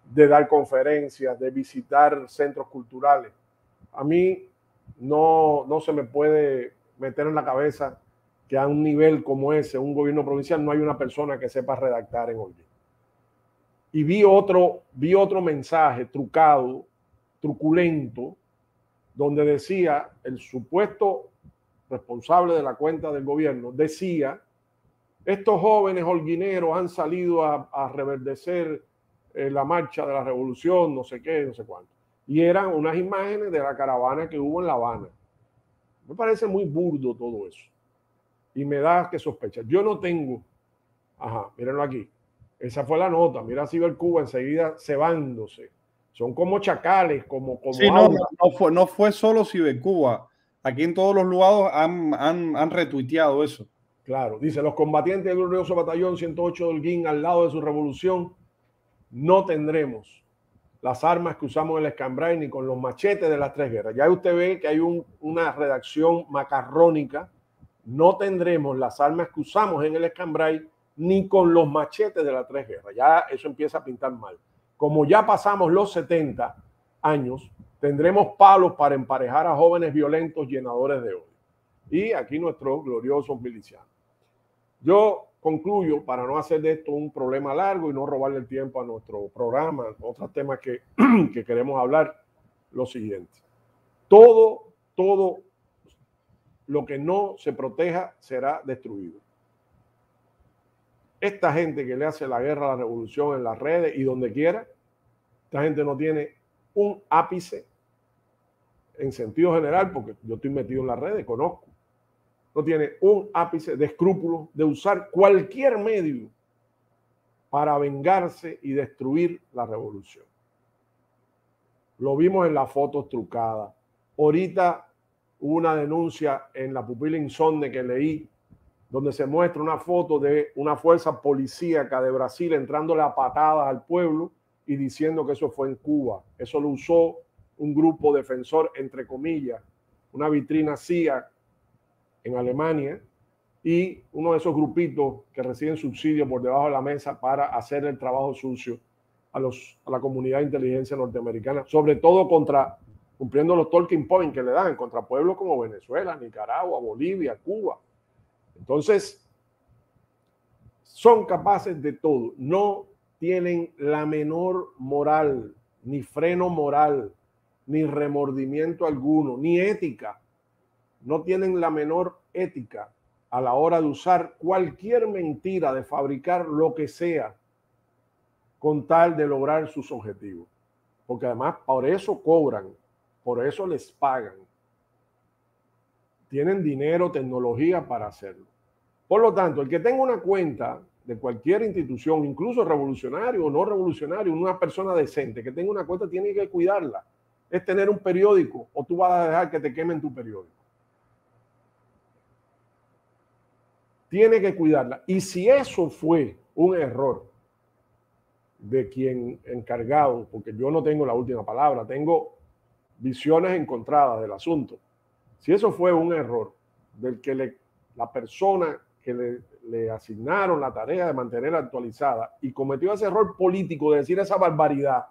de dar conferencias, de visitar centros culturales. A mí no, no se me puede meter en la cabeza que a un nivel como ese, un gobierno provincial, no hay una persona que sepa redactar en Holguín. Y vi otro, vi otro mensaje trucado, truculento, donde decía el supuesto responsable de la cuenta del gobierno, decía, estos jóvenes holguineros han salido a, a reverdecer eh, la marcha de la revolución, no sé qué, no sé cuánto. Y eran unas imágenes de la caravana que hubo en La Habana. Me parece muy burdo todo eso. Y me da que sospechar. Yo no tengo, ajá, mírenlo aquí. Esa fue la nota. Mira Cibercuba enseguida cebándose. Son como chacales, como... como sí, no, no, no, fue, no fue solo Cibercuba. Aquí en todos los lugares han, han, han retuiteado eso. Claro, dice, los combatientes del glorioso batallón ciento ocho de Holguín al lado de su revolución no tendremos las armas que usamos en el Escambray ni con los machetes de las tres guerras. Ya usted ve que hay un, una redacción macarrónica. No tendremos las armas que usamos en el Escambray ni con los machetes de las tres guerras. Ya eso empieza a pintar mal. Como ya pasamos los setenta años, tendremos palos para emparejar a jóvenes violentos llenadores de odio. Y aquí nuestros gloriosos milicianos. Yo concluyo, para no hacer de esto un problema largo y no robarle el tiempo a nuestro programa, otros temas que, que queremos hablar, lo siguiente. Todo, todo lo que no se proteja será destruido. Esta gente que le hace la guerra a la revolución en las redes y donde quiera, esta gente no tiene un ápice en sentido general, porque yo estoy metido en las redes, conozco. No tiene un ápice de escrúpulos de usar cualquier medio para vengarse y destruir la revolución. Lo vimos en las fotos trucadas. Ahorita hubo una denuncia en la pupila insomne que leí, donde se muestra una foto de una fuerza policíaca de Brasil entrándole a patadas al pueblo y diciendo que eso fue en Cuba. Eso lo usó un grupo defensor, entre comillas, una vitrina C I A en Alemania, y uno de esos grupitos que reciben subsidios por debajo de la mesa para hacer el trabajo sucio a, los, a la comunidad de inteligencia norteamericana, sobre todo contra, cumpliendo los talking points que le dan, contra pueblos como Venezuela, Nicaragua, Bolivia, Cuba. Entonces, son capaces de todo. No tienen la menor moral, ni freno moral, ni remordimiento alguno, ni ética. No tienen la menor ética a la hora de usar cualquier mentira, de fabricar lo que sea con tal de lograr sus objetivos. Porque además por eso cobran, por eso les pagan. Tienen dinero, tecnología para hacerlo. Por lo tanto, el que tenga una cuenta de cualquier institución, incluso revolucionario o no revolucionario, una persona decente que tenga una cuenta tiene que cuidarla. Es tener un periódico o tú vas a dejar que te quemen tu periódico. Tiene que cuidarla. Y si eso fue un error de quien encargado, porque yo no tengo la última palabra, tengo visiones encontradas del asunto. Si eso fue un error del que le, la persona que le, le asignaron la tarea de mantener actualizada y cometió ese error político de decir esa barbaridad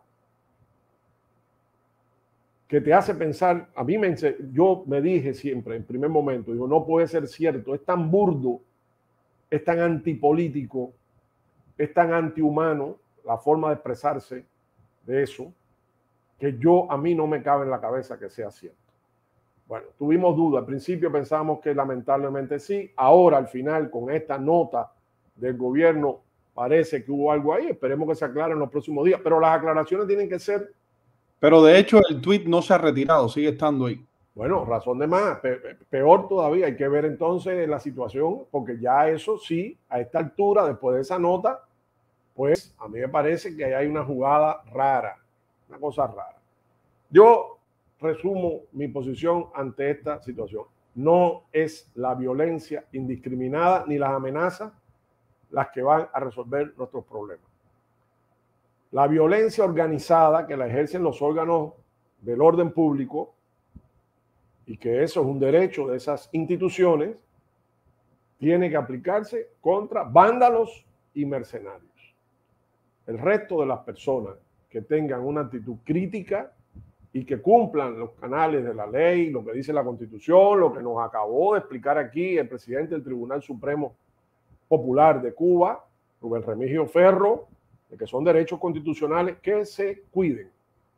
que te hace pensar, a mí me, yo me dije siempre en primer momento, digo, no puede ser cierto, es tan burdo, es tan antipolítico, es tan antihumano la forma de expresarse de eso, que yo a mí no me cabe en la cabeza que sea cierto. Bueno, tuvimos dudas. Al principio pensábamos que lamentablemente sí. Ahora, al final, con esta nota del gobierno, parece que hubo algo ahí. Esperemos que se aclare en los próximos días. Pero las aclaraciones tienen que ser... Pero de hecho el tweet no se ha retirado, sigue estando ahí. Bueno, razón de más. Peor todavía, hay que ver entonces la situación, porque ya eso sí, a esta altura, después de esa nota, pues a mí me parece que hay una jugada rara, una cosa rara. Yo resumo mi posición ante esta situación. No es la violencia indiscriminada ni las amenazas las que van a resolver nuestros problemas. La violencia organizada que la ejercen los órganos del orden público, y que eso es un derecho de esas instituciones, tiene que aplicarse contra vándalos y mercenarios. El resto de las personas que tengan una actitud crítica y que cumplan los canales de la ley, lo que dice la Constitución, lo que nos acabó de explicar aquí el presidente del Tribunal Supremo Popular de Cuba, Rubén Remigio Ferro, de que son derechos constitucionales, que se cuiden,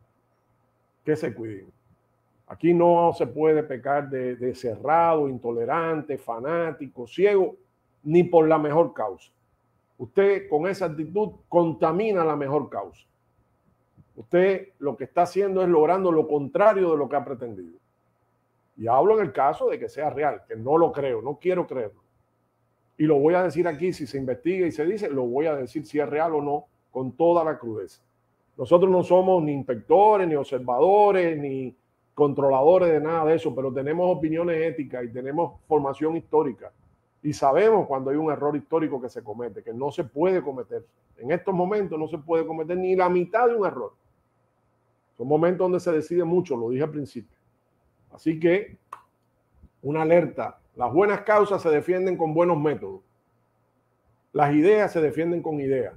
que se cuiden. Aquí no se puede pecar de, de cerrado, intolerante, fanático, ciego, ni por la mejor causa. Usted con esa actitud contamina la mejor causa. Usted lo que está haciendo es logrando lo contrario de lo que ha pretendido. Y hablo en el caso de que sea real, que no lo creo, no quiero creerlo. Y lo voy a decir aquí, si se investiga y se dice, lo voy a decir si es real o no, con toda la crudeza. Nosotros no somos ni inspectores, ni observadores, ni controladores de nada de eso, pero tenemos opiniones éticas y tenemos formación histórica. Y sabemos cuando hay un error histórico que se comete, que no se puede cometer. En estos momentos no se puede cometer ni la mitad de un error. Son momentos donde se decide mucho, lo dije al principio. Así que, una alerta. Las buenas causas se defienden con buenos métodos. Las ideas se defienden con ideas.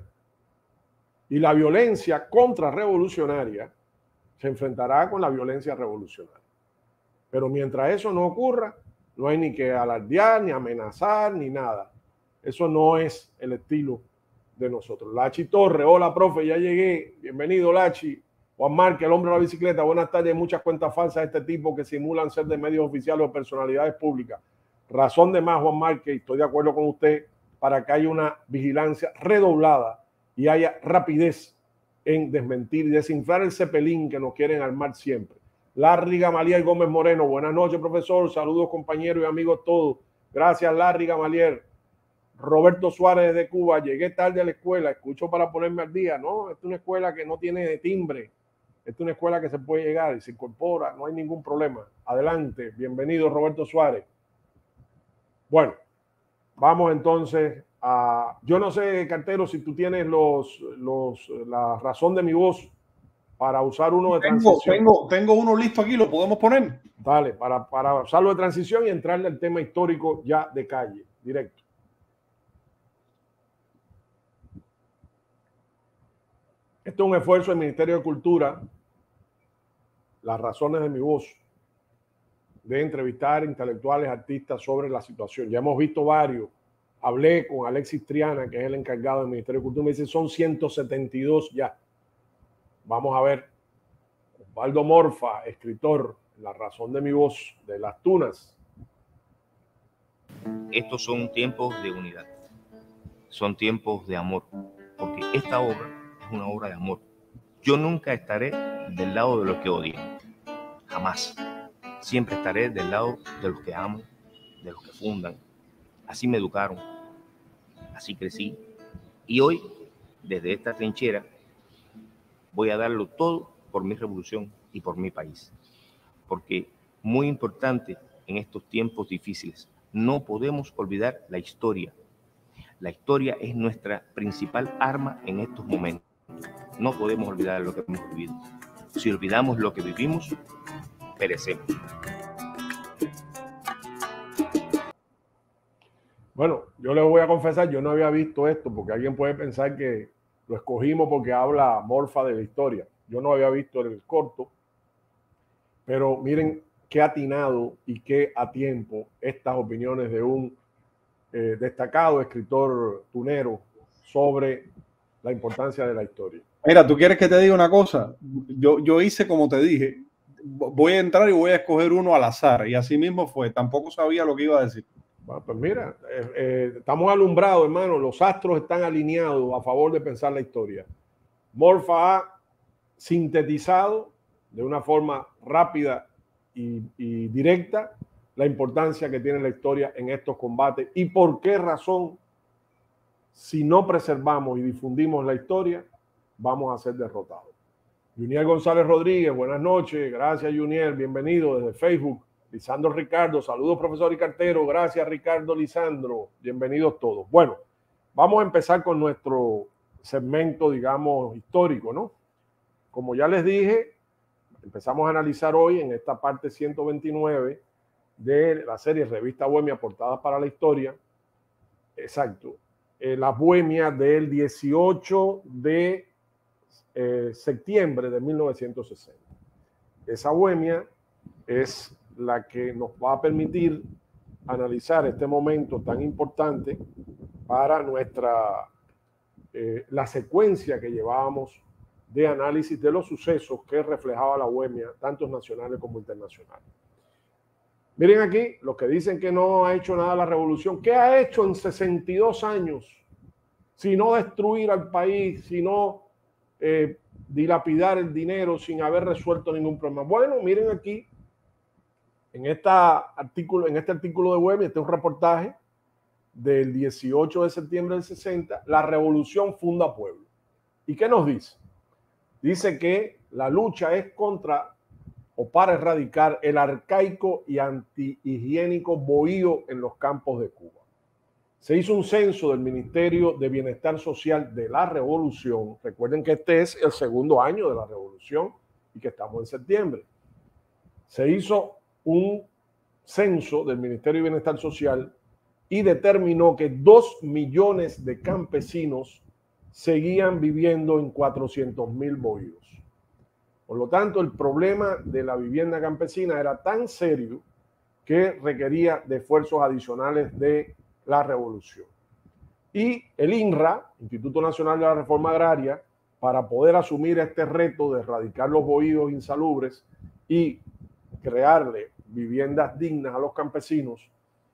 Y la violencia contrarrevolucionaria se enfrentará con la violencia revolucionaria. Pero mientras eso no ocurra, no hay ni que alardear, ni amenazar, ni nada. Eso no es el estilo de nosotros. Lachi Torre, hola profe, ya llegué. Bienvenido Lachi. Juan Márquez, el hombre de la bicicleta, buenas tardes. Hay muchas cuentas falsas de este tipo que simulan ser de medios oficiales o personalidades públicas. Razón de más, Juan Márquez, estoy de acuerdo con usted, para que haya una vigilancia redoblada y haya rapidez en desmentir y desinflar el cepelín que nos quieren armar siempre. Larry Gamaliel Gómez Moreno, buenas noches, profesor. Saludos, compañeros y amigos todos. Gracias, Larry Gamaliel. Roberto Suárez de Cuba, llegué tarde a la escuela, escucho para ponerme al día. No, esta es una escuela que no tiene timbre. Esta es una escuela que se puede llegar y se incorpora, no hay ningún problema. Adelante, bienvenido Roberto Suárez. Bueno, vamos entonces a... Yo no sé, Cartero, si tú tienes los, los, la razón de mi voz para usar uno de tengo, transición. Tengo, tengo uno listo aquí, ¿lo podemos poner? Dale, para, para usarlo de transición y entrarle al tema histórico ya de calle, directo. Esto es un esfuerzo del Ministerio de Cultura, las razones de mi voz, de entrevistar intelectuales, artistas sobre la situación. Ya hemos visto varios. Hablé con Alexis Triana, que es el encargado del Ministerio de Cultura, me dice son ciento setenta y dos ya. Vamos a ver. Osvaldo Morfa, escritor, La razón de mi voz, de Las Tunas. Estos son tiempos de unidad, son tiempos de amor, porque esta obra es una obra de amor. Yo nunca estaré del lado de los que odian, jamás. Siempre estaré del lado de los que aman, de los que fundan. Así me educaron, así crecí. Y hoy, desde esta trinchera, voy a darlo todo por mi revolución y por mi país. Porque muy importante en estos tiempos difíciles, no podemos olvidar la historia. La historia es nuestra principal arma en estos momentos. No podemos olvidar lo que hemos vivido. Si olvidamos lo que vivimos, perecemos. Bueno, yo les voy a confesar, yo no había visto esto, porque alguien puede pensar que lo escogimos porque habla Morfa de la historia. Yo no había visto el corto, pero miren qué atinado y qué a tiempo estas opiniones de un eh, destacado escritor tunero sobre la importancia de la historia. Mira, ¿tú quieres que te diga una cosa? Yo, yo hice como te dije, voy a entrar y voy a escoger uno al azar, y así mismo fue. Tampoco sabía lo que iba a decir. Bueno, pues mira, eh, eh, estamos alumbrados, hermano. Los astros están alineados a favor de pensar la historia. Morfa ha sintetizado de una forma rápida y, y directa la importancia que tiene la historia en estos combates y por qué razón, si no preservamos y difundimos la historia, vamos a ser derrotados. Juniel González Rodríguez, buenas noches. Gracias, Juniel. Bienvenido desde Facebook. Lisandro Ricardo, saludos, profesor y cartero. Gracias, Ricardo Lisandro. Bienvenidos todos. Bueno, vamos a empezar con nuestro segmento, digamos, histórico, ¿no? Como ya les dije, empezamos a analizar hoy en esta parte ciento veintinueve de la serie Revista Bohemia, Portadas para la Historia. Exacto. Eh, la Bohemia del dieciocho de eh, septiembre de mil novecientos sesenta. Esa bohemia es la que nos va a permitir analizar este momento tan importante para nuestra, eh, la secuencia que llevábamos de análisis de los sucesos que reflejaba la bohemia, tanto nacionales como internacionales. Miren aquí, los que dicen que no ha hecho nada la revolución. ¿Qué ha hecho en sesenta y dos años? Si no destruir al país, si no eh, dilapidar el dinero sin haber resuelto ningún problema. Bueno, miren aquí, en, esta artículo, en este artículo de Bohemia, este es un reportaje del dieciocho de septiembre del sesenta, la revolución funda pueblo. ¿Y qué nos dice? Dice que la lucha es contra o para erradicar el arcaico y antihigiénico bohío en los campos de Cuba. Se hizo un censo del Ministerio de Bienestar Social de la Revolución. Recuerden que este es el segundo año de la Revolución y que estamos en septiembre. Se hizo un censo del Ministerio de Bienestar Social y determinó que dos millones de campesinos seguían viviendo en cuatrocientos mil bohíos. Por lo tanto, el problema de la vivienda campesina era tan serio que requería de esfuerzos adicionales de la revolución. Y el INRA, Instituto Nacional de la Reforma Agraria, para poder asumir este reto de erradicar los bohíos insalubres y crearle viviendas dignas a los campesinos,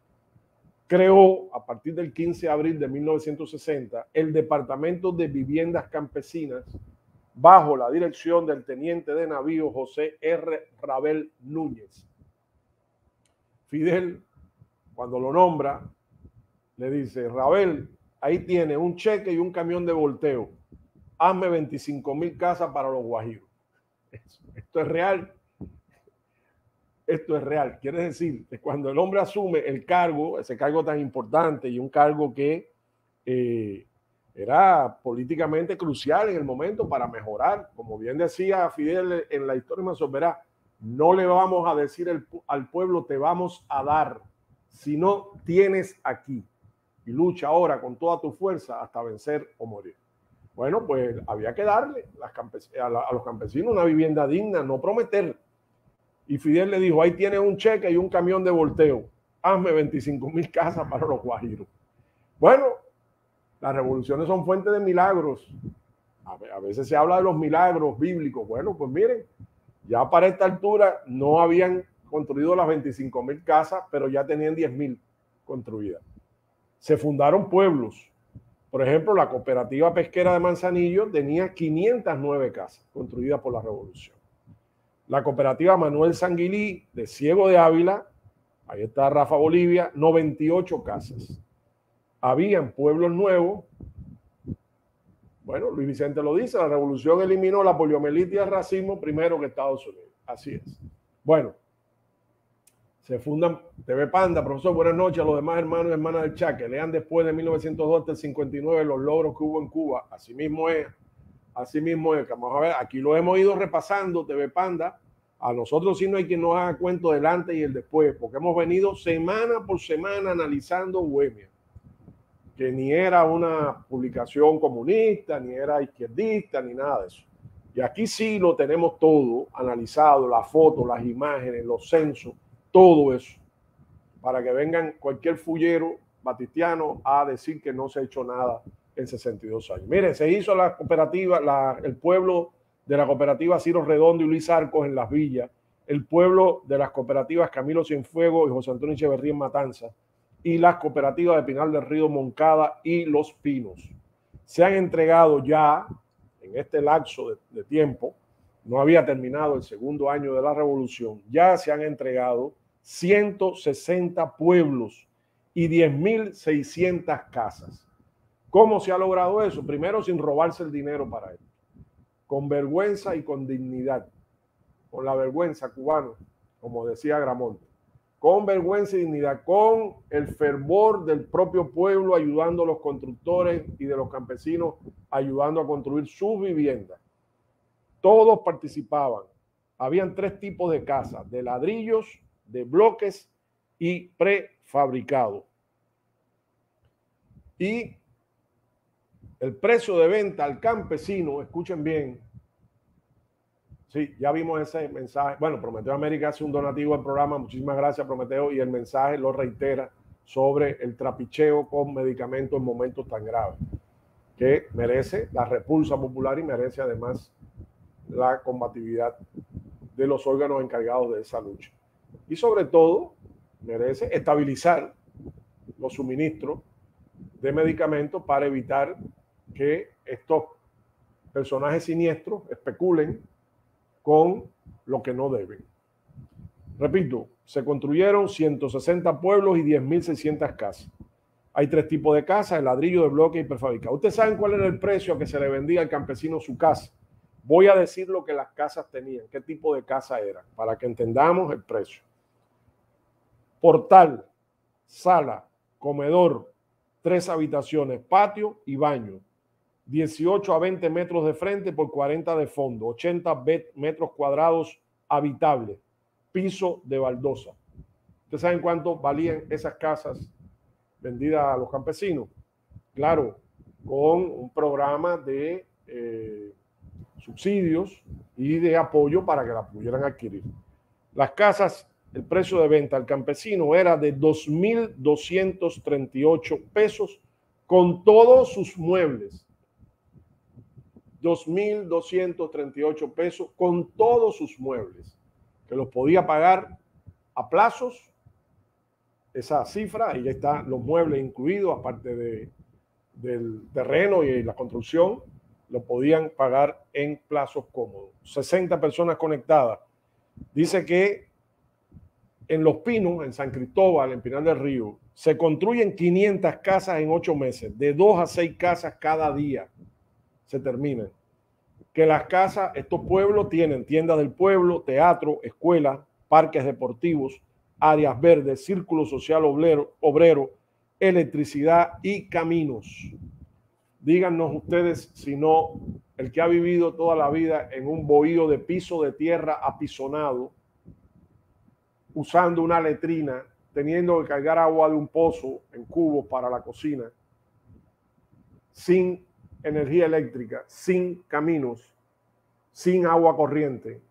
creó a partir del quince de abril de mil novecientos sesenta el Departamento de Viviendas Campesinas bajo la dirección del teniente de navío José R. Rabel Núñez. Fidel, cuando lo nombra, le dice: Rabel, ahí tiene un cheque y un camión de volteo. Hazme veinticinco mil casas para los guajiros. Esto es real. Esto es real. Quiere decir que cuando el hombre asume el cargo, ese cargo tan importante y un cargo que eh, era políticamente crucial en el momento para mejorar, como bien decía Fidel en la historia más verá, no le vamos a decir el, al pueblo te vamos a dar, sino tienes aquí y lucha ahora con toda tu fuerza hasta vencer o morir. Bueno, pues había que darle las a, la, a los campesinos una vivienda digna, no prometer. Y Fidel le dijo: ahí tienes un cheque y un camión de volteo, hazme veinticinco mil casas para los guajiros. Bueno, las revoluciones son fuente de milagros. A veces se habla de los milagros bíblicos. Bueno, pues miren, ya para esta altura no habían construido las veinticinco mil casas, pero ya tenían diez mil construidas. Se fundaron pueblos. Por ejemplo, la cooperativa pesquera de Manzanillo tenía quinientas nueve casas construidas por la revolución. La cooperativa Manuel Sanguilí de Ciego de Ávila, ahí está Rafa Bolivia, noventa y ocho casas. Habían pueblos nuevos. Bueno, Luis Vicente lo dice, la revolución eliminó la poliomielitis y el racismo primero que Estados Unidos. Así es. Bueno, se fundan T V Panda. Profesor, buenas noches a los demás hermanos y hermanas del chat que lean después de mil novecientos dos hasta el cincuenta y nueve los logros que hubo en Cuba. Así mismo es. Así mismo es. Vamos a ver, aquí lo hemos ido repasando, T V Panda. A nosotros sí no hay quien nos haga cuento del antes y el después, porque hemos venido semana por semana analizando Bohemia, que ni era una publicación comunista, ni era izquierdista, ni nada de eso. Y aquí sí lo tenemos todo analizado, las fotos, las imágenes, los censos, todo eso, para que vengan cualquier fullero batistiano a decir que no se ha hecho nada en sesenta y dos años. Miren, se hizo la cooperativa, la, el pueblo de la cooperativa Ciro Redondo y Luis Arcos en Las Villas, el pueblo de las cooperativas Camilo Cienfuegos y José Antonio Echeverría en Matanzas, y las cooperativas de Pinal del Río, Moncada y Los Pinos. Se han entregado ya, en este lapso de, de tiempo, no había terminado el segundo año de la revolución, ya se han entregado ciento sesenta pueblos y diez mil seiscientas casas. ¿Cómo se ha logrado eso? Primero, sin robarse el dinero para él, con vergüenza y con dignidad, con la vergüenza cubana, como decía Gramonte, con vergüenza y dignidad, con el fervor del propio pueblo ayudando a los constructores y de los campesinos ayudando a construir sus viviendas. Todos participaban. Habían tres tipos de casas: de ladrillos, de bloques y prefabricados. Y el precio de venta al campesino, escuchen bien, sí, ya vimos ese mensaje. Bueno, Prometeo América hace un donativo al programa. Muchísimas gracias, Prometeo. Y el mensaje lo reitera sobre el trapicheo con medicamentos en momentos tan graves, que merece la repulsa popular y merece además la combatividad de los órganos encargados de esa lucha. Y sobre todo, merece estabilizar los suministros de medicamentos para evitar que estos personajes siniestros especulen con lo que no deben. Repito, se construyeron ciento sesenta pueblos y diez mil seiscientas casas. Hay tres tipos de casas: el ladrillo, de bloque y prefabricado. ¿Ustedes saben cuál era el precio a que se le vendía al campesino su casa? Voy a decir lo que las casas tenían, qué tipo de casa era, para que entendamos el precio. Portal, sala, comedor, tres habitaciones, patio y baño. dieciocho a veinte metros de frente por cuarenta de fondo, ochenta metros cuadrados habitables, piso de baldosa. ¿Ustedes saben cuánto valían esas casas vendidas a los campesinos? Claro, con un programa de eh, subsidios y de apoyo para que la pudieran adquirir. Las casas, el precio de venta al campesino era de dos mil doscientos treinta y ocho pesos con todos sus muebles. dos mil doscientos treinta y ocho pesos con todos sus muebles, que los podía pagar a plazos, esa cifra, y ya están los muebles incluidos, aparte de, del terreno y la construcción, lo podían pagar en plazos cómodos. sesenta personas conectadas. Dice que en Los Pinos, en San Cristóbal, en Pinar del Río, se construyen quinientas casas en ocho meses, de dos a seis casas cada día se terminan. Que las casas, estos pueblos tienen tiendas del pueblo, teatro, escuelas, parques deportivos, áreas verdes, círculo social obrero, obrero, electricidad y caminos. Díganos ustedes si no, el que ha vivido toda la vida en un bohío de piso de tierra apisonado, usando una letrina, teniendo que cargar agua de un pozo en cubos para la cocina, sin energía eléctrica, sin caminos, sin agua corriente.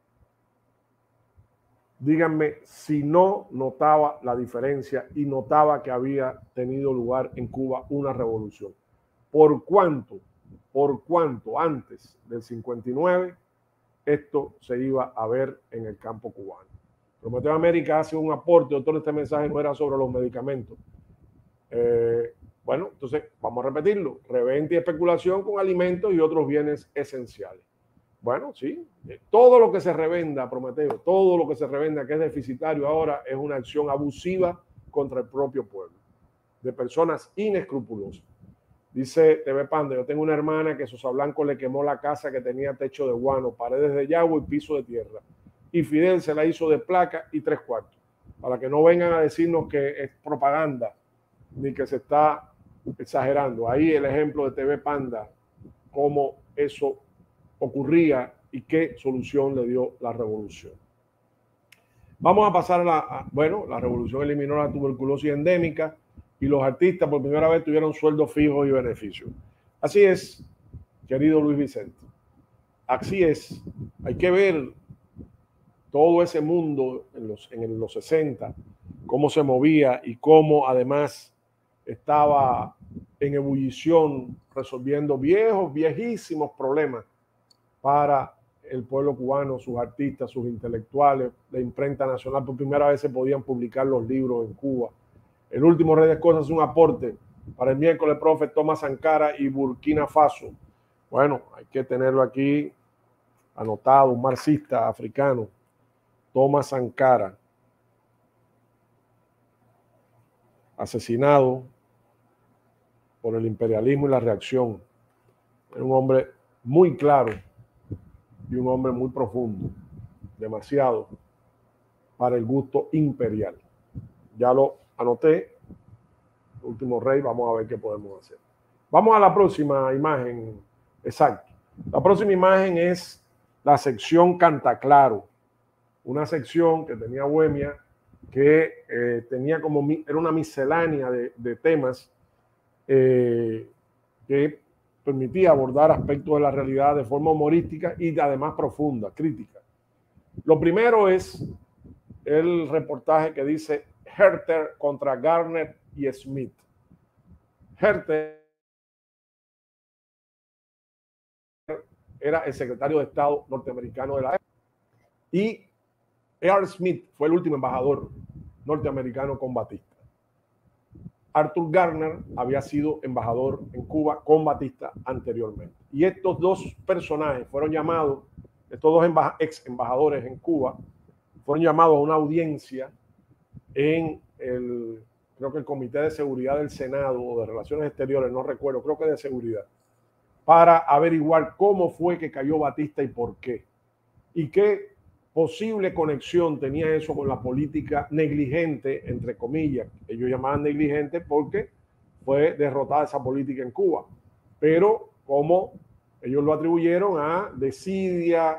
Díganme si no notaba la diferencia y notaba que había tenido lugar en Cuba una revolución. ¿Por cuánto? ¿Por cuánto antes del cincuenta y nueve esto se iba a ver en el campo cubano? Prometeo América hace un aporte. Doctor, este mensaje no era sobre los medicamentos. Eh, bueno, entonces vamos a repetirlo. Reventa y especulación con alimentos y otros bienes esenciales. Bueno, sí, todo lo que se revenda, Prometeo, todo lo que se revenda que es deficitario ahora es una acción abusiva contra el propio pueblo, de personas inescrupulosas. Dice T V Panda, yo tengo una hermana que Sosa Blanco le quemó la casa que tenía techo de guano, paredes de yagua y piso de tierra. Y Fidel se la hizo de placa y tres cuartos. Para que no vengan a decirnos que es propaganda, ni que se está exagerando. Ahí el ejemplo de T V Panda, cómo eso ocurría y qué solución le dio la revolución. Vamos a pasar a la, a, bueno, la revolución eliminó la tuberculosis endémica y los artistas por primera vez tuvieron sueldos fijos y beneficios. Así es, querido Luis Vicente. Así es. Hay que ver todo ese mundo en los, en los sesenta, cómo se movía y cómo además estaba en ebullición resolviendo viejos, viejísimos problemas para el pueblo cubano, sus artistas, sus intelectuales, la imprenta nacional. Por primera vez se podían publicar los libros en Cuba. El último Rey de Cosas es un aporte para el miércoles, profe Thomas Sankara y Burkina Faso. Bueno, hay que tenerlo aquí anotado, un marxista africano, Thomas Sankara, asesinado por el imperialismo y la reacción. Era un hombre muy claro y un hombre muy profundo, demasiado para el gusto imperial. Ya lo anoté, último rey, vamos a ver qué podemos hacer. Vamos a la próxima imagen, exacto. La próxima imagen es la sección Cantaclaro, una sección que tenía Bohemia, que eh, tenía como, era una miscelánea de, de temas eh, que permitía abordar aspectos de la realidad de forma humorística y además profunda, crítica. Lo primero es el reportaje que dice Herter contra Garner y Smith. Herter era el secretario de Estado norteamericano de la época y R. Smith fue el último embajador norteamericano con Batista. Arthur Garner había sido embajador en Cuba con Batista anteriormente. Y estos dos personajes fueron llamados, estos dos ex embajadores en Cuba, fueron llamados a una audiencia en el, creo que el Comité de Seguridad del Senado o de Relaciones Exteriores, no recuerdo, creo que de Seguridad, para averiguar cómo fue que cayó Batista y por qué. Y qué posible conexión tenía eso con la política negligente, entre comillas. Ellos llamaban negligente porque fue derrotada esa política en Cuba. Pero como ellos lo atribuyeron a desidia,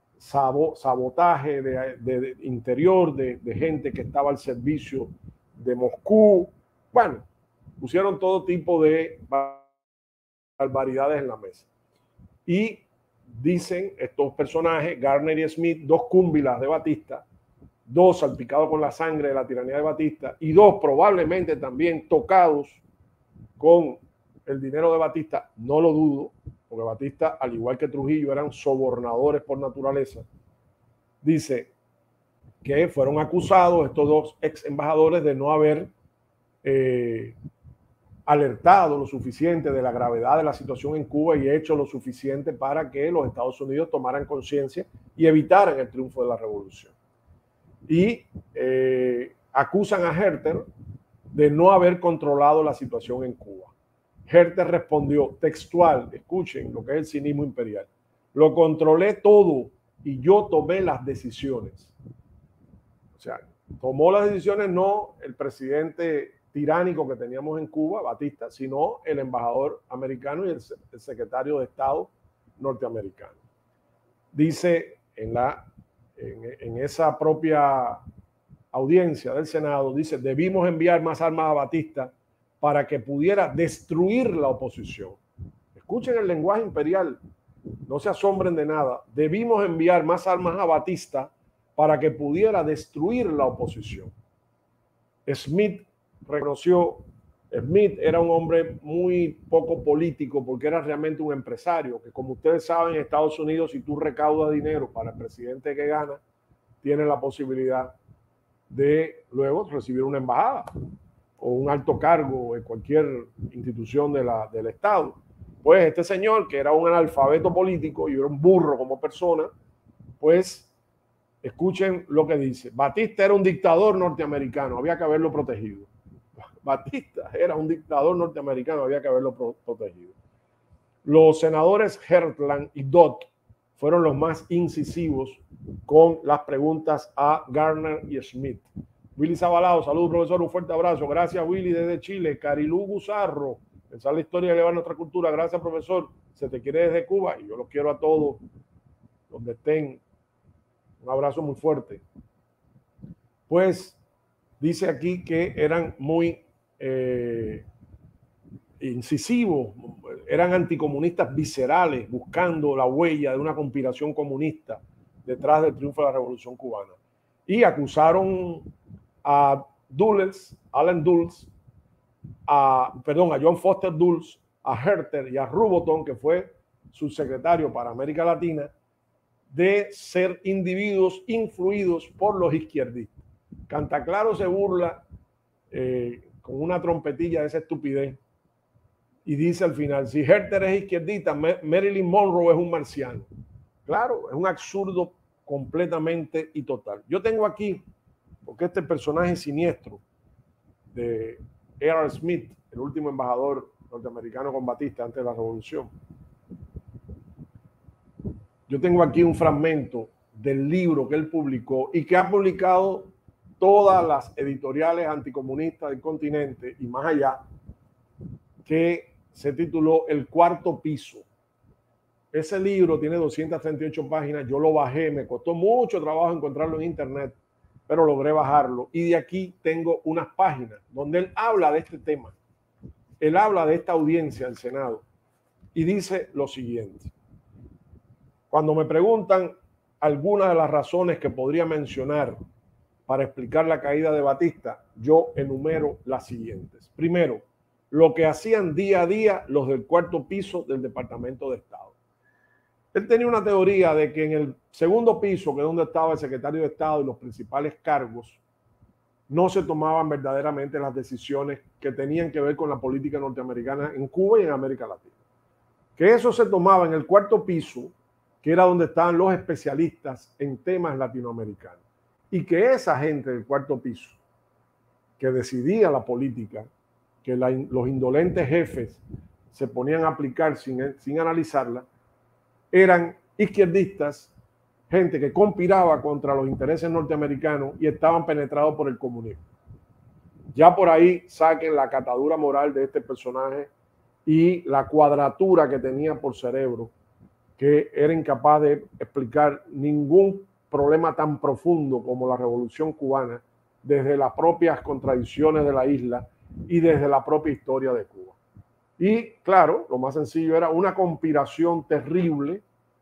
sabotaje de, de, de interior de, de gente que estaba al servicio de Moscú. Bueno, pusieron todo tipo de barbaridades en la mesa. Y dicen estos personajes, Garner y Smith, dos cúmbilas de Batista, dos salpicados con la sangre de la tiranía de Batista y dos probablemente también tocados con el dinero de Batista, no lo dudo, porque Batista, al igual que Trujillo, eran sobornadores por naturaleza. Dice que fueron acusados estos dos ex embajadores de no haber eh, alertado lo suficiente de la gravedad de la situación en Cuba y hecho lo suficiente para que los Estados Unidos tomaran conciencia y evitaran el triunfo de la revolución. Y eh, acusan a Herter de no haber controlado la situación en Cuba. Herter respondió textual, escuchen lo que es el cinismo imperial: lo controlé todo y yo tomé las decisiones. O sea, tomó las decisiones no el presidente tiránico que teníamos en Cuba, Batista, sino el embajador americano y el, el secretario de Estado norteamericano. Dice en, la, en, en esa propia audiencia del Senado, dice, debimos enviar más armas a Batista para que pudiera destruir la oposición. Escuchen el lenguaje imperial, no se asombren de nada. Debimos enviar más armas a Batista para que pudiera destruir la oposición. Smith reconoció, Smith era un hombre muy poco político porque era realmente un empresario, que como ustedes saben en Estados Unidos, si tú recaudas dinero para el presidente que gana, tiene la posibilidad de luego recibir una embajada o un alto cargo en cualquier institución de la, del Estado. Pues este señor, que era un analfabeto político y era un burro como persona, pues escuchen lo que dice. Batista era un dictador norteamericano, había que haberlo protegido. Batista era un dictador norteamericano, había que haberlo pro protegido. Los senadores Heartland y Dodd fueron los más incisivos con las preguntas a Garner y Smith. Willy Zabalao, saludos profesor, un fuerte abrazo. Gracias Willy desde Chile. Carilú Guzarro, pensar la historia y elevar nuestra cultura. Gracias profesor, se te quiere desde Cuba y yo los quiero a todos donde estén. Un abrazo muy fuerte. Pues dice aquí que eran muy eh, incisivos, eran anticomunistas viscerales, buscando la huella de una conspiración comunista detrás del triunfo de la Revolución Cubana. Y acusaron a Dulles, Allen Dulles, a, perdón, a John Foster Dulles, a Herter y a Ruboton, que fue subsecretario para América Latina, de ser individuos influidos por los izquierdistas. Cantaclaro se burla eh, con una trompetilla de esa estupidez y dice al final, si Herter es izquierdista, Marilyn Monroe es un marciano. Claro, es un absurdo completamente y total. Yo tengo aquí, porque este personaje siniestro de R. Smith, el último embajador norteamericano con Batista antes de la revolución, yo tengo aquí un fragmento del libro que él publicó y que ha publicado todas las editoriales anticomunistas del continente y más allá, que se tituló El Cuarto Piso. Ese libro tiene doscientas treinta y ocho páginas, yo lo bajé, me costó mucho trabajo encontrarlo en internet, pero logré bajarlo. Y de aquí tengo unas páginas donde él habla de este tema. Él habla de esta audiencia del Senado y dice lo siguiente. Cuando me preguntan algunas de las razones que podría mencionar para explicar la caída de Batista, yo enumero las siguientes. Primero, lo que hacían día a día los del cuarto piso del Departamento de Estado. Él tenía una teoría de que en el segundo piso, que es donde estaba el secretario de Estado y los principales cargos, no se tomaban verdaderamente las decisiones que tenían que ver con la política norteamericana en Cuba y en América Latina. Que eso se tomaba en el cuarto piso, que era donde estaban los especialistas en temas latinoamericanos. Y que esa gente del cuarto piso, que decidía la política, que la, los indolentes jefes se ponían a aplicar sin, sin analizarla, eran izquierdistas, gente que conspiraba contra los intereses norteamericanos y estaban penetrados por el comunismo. Ya por ahí saquen la catadura moral de este personaje y la cuadratura que tenía por cerebro, que era incapaz de explicar ningún problema tan profundo como la Revolución Cubana desde las propias contradicciones de la isla y desde la propia historia de Cuba. Y claro, lo más sencillo era una conspiración terrible,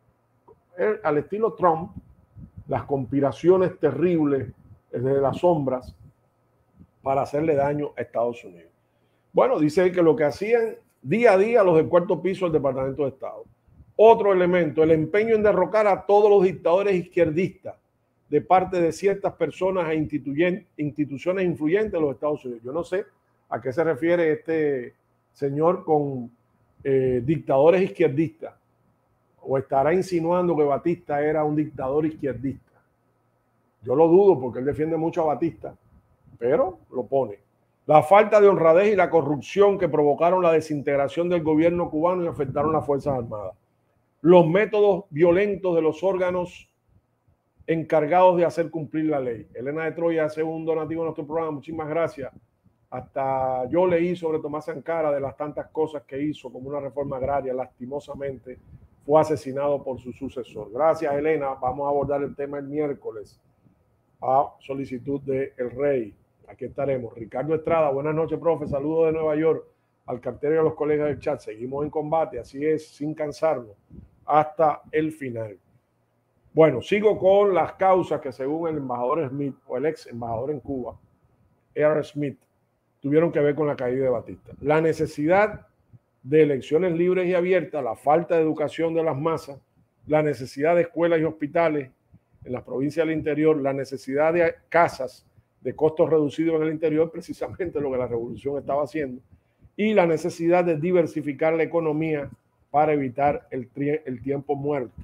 al estilo Trump, las conspiraciones terribles desde las sombras para hacerle daño a Estados Unidos. Bueno, dice que lo que hacían día a día los del cuarto piso del Departamento de Estado. Otro elemento, el empeño en derrocar a todos los dictadores izquierdistas de parte de ciertas personas e instituciones influyentes de los Estados Unidos. Yo no sé a qué se refiere este señor con eh, dictadores izquierdistas, o estará insinuando que Batista era un dictador izquierdista. Yo lo dudo porque él defiende mucho a Batista, pero lo pone. La falta de honradez y la corrupción que provocaron la desintegración del gobierno cubano y afectaron las Fuerzas Armadas. Los métodos violentos de los órganos encargados de hacer cumplir la ley. Elena de Troya hace un donativo a nuestro programa. Muchísimas gracias. Hasta yo leí sobre Tomás Sankara de las tantas cosas que hizo como una reforma agraria. Lastimosamente fue asesinado por su sucesor. Gracias, Elena. Vamos a abordar el tema el miércoles a solicitud de El Rey. Aquí estaremos. Ricardo Estrada, buenas noches, profe. Saludos de Nueva York al cartero y a los colegas del chat. Seguimos en combate, así es, sin cansarnos, hasta el final. Bueno, sigo con las causas que según el embajador Smith, o el ex embajador en Cuba, R. Smith, tuvieron que ver con la caída de Batista. La necesidad de elecciones libres y abiertas, la falta de educación de las masas, la necesidad de escuelas y hospitales en las provincias del interior, la necesidad de casas de costos reducidos en el interior, precisamente lo que la revolución estaba haciendo, y la necesidad de diversificar la economía para evitar el, el tiempo muerto.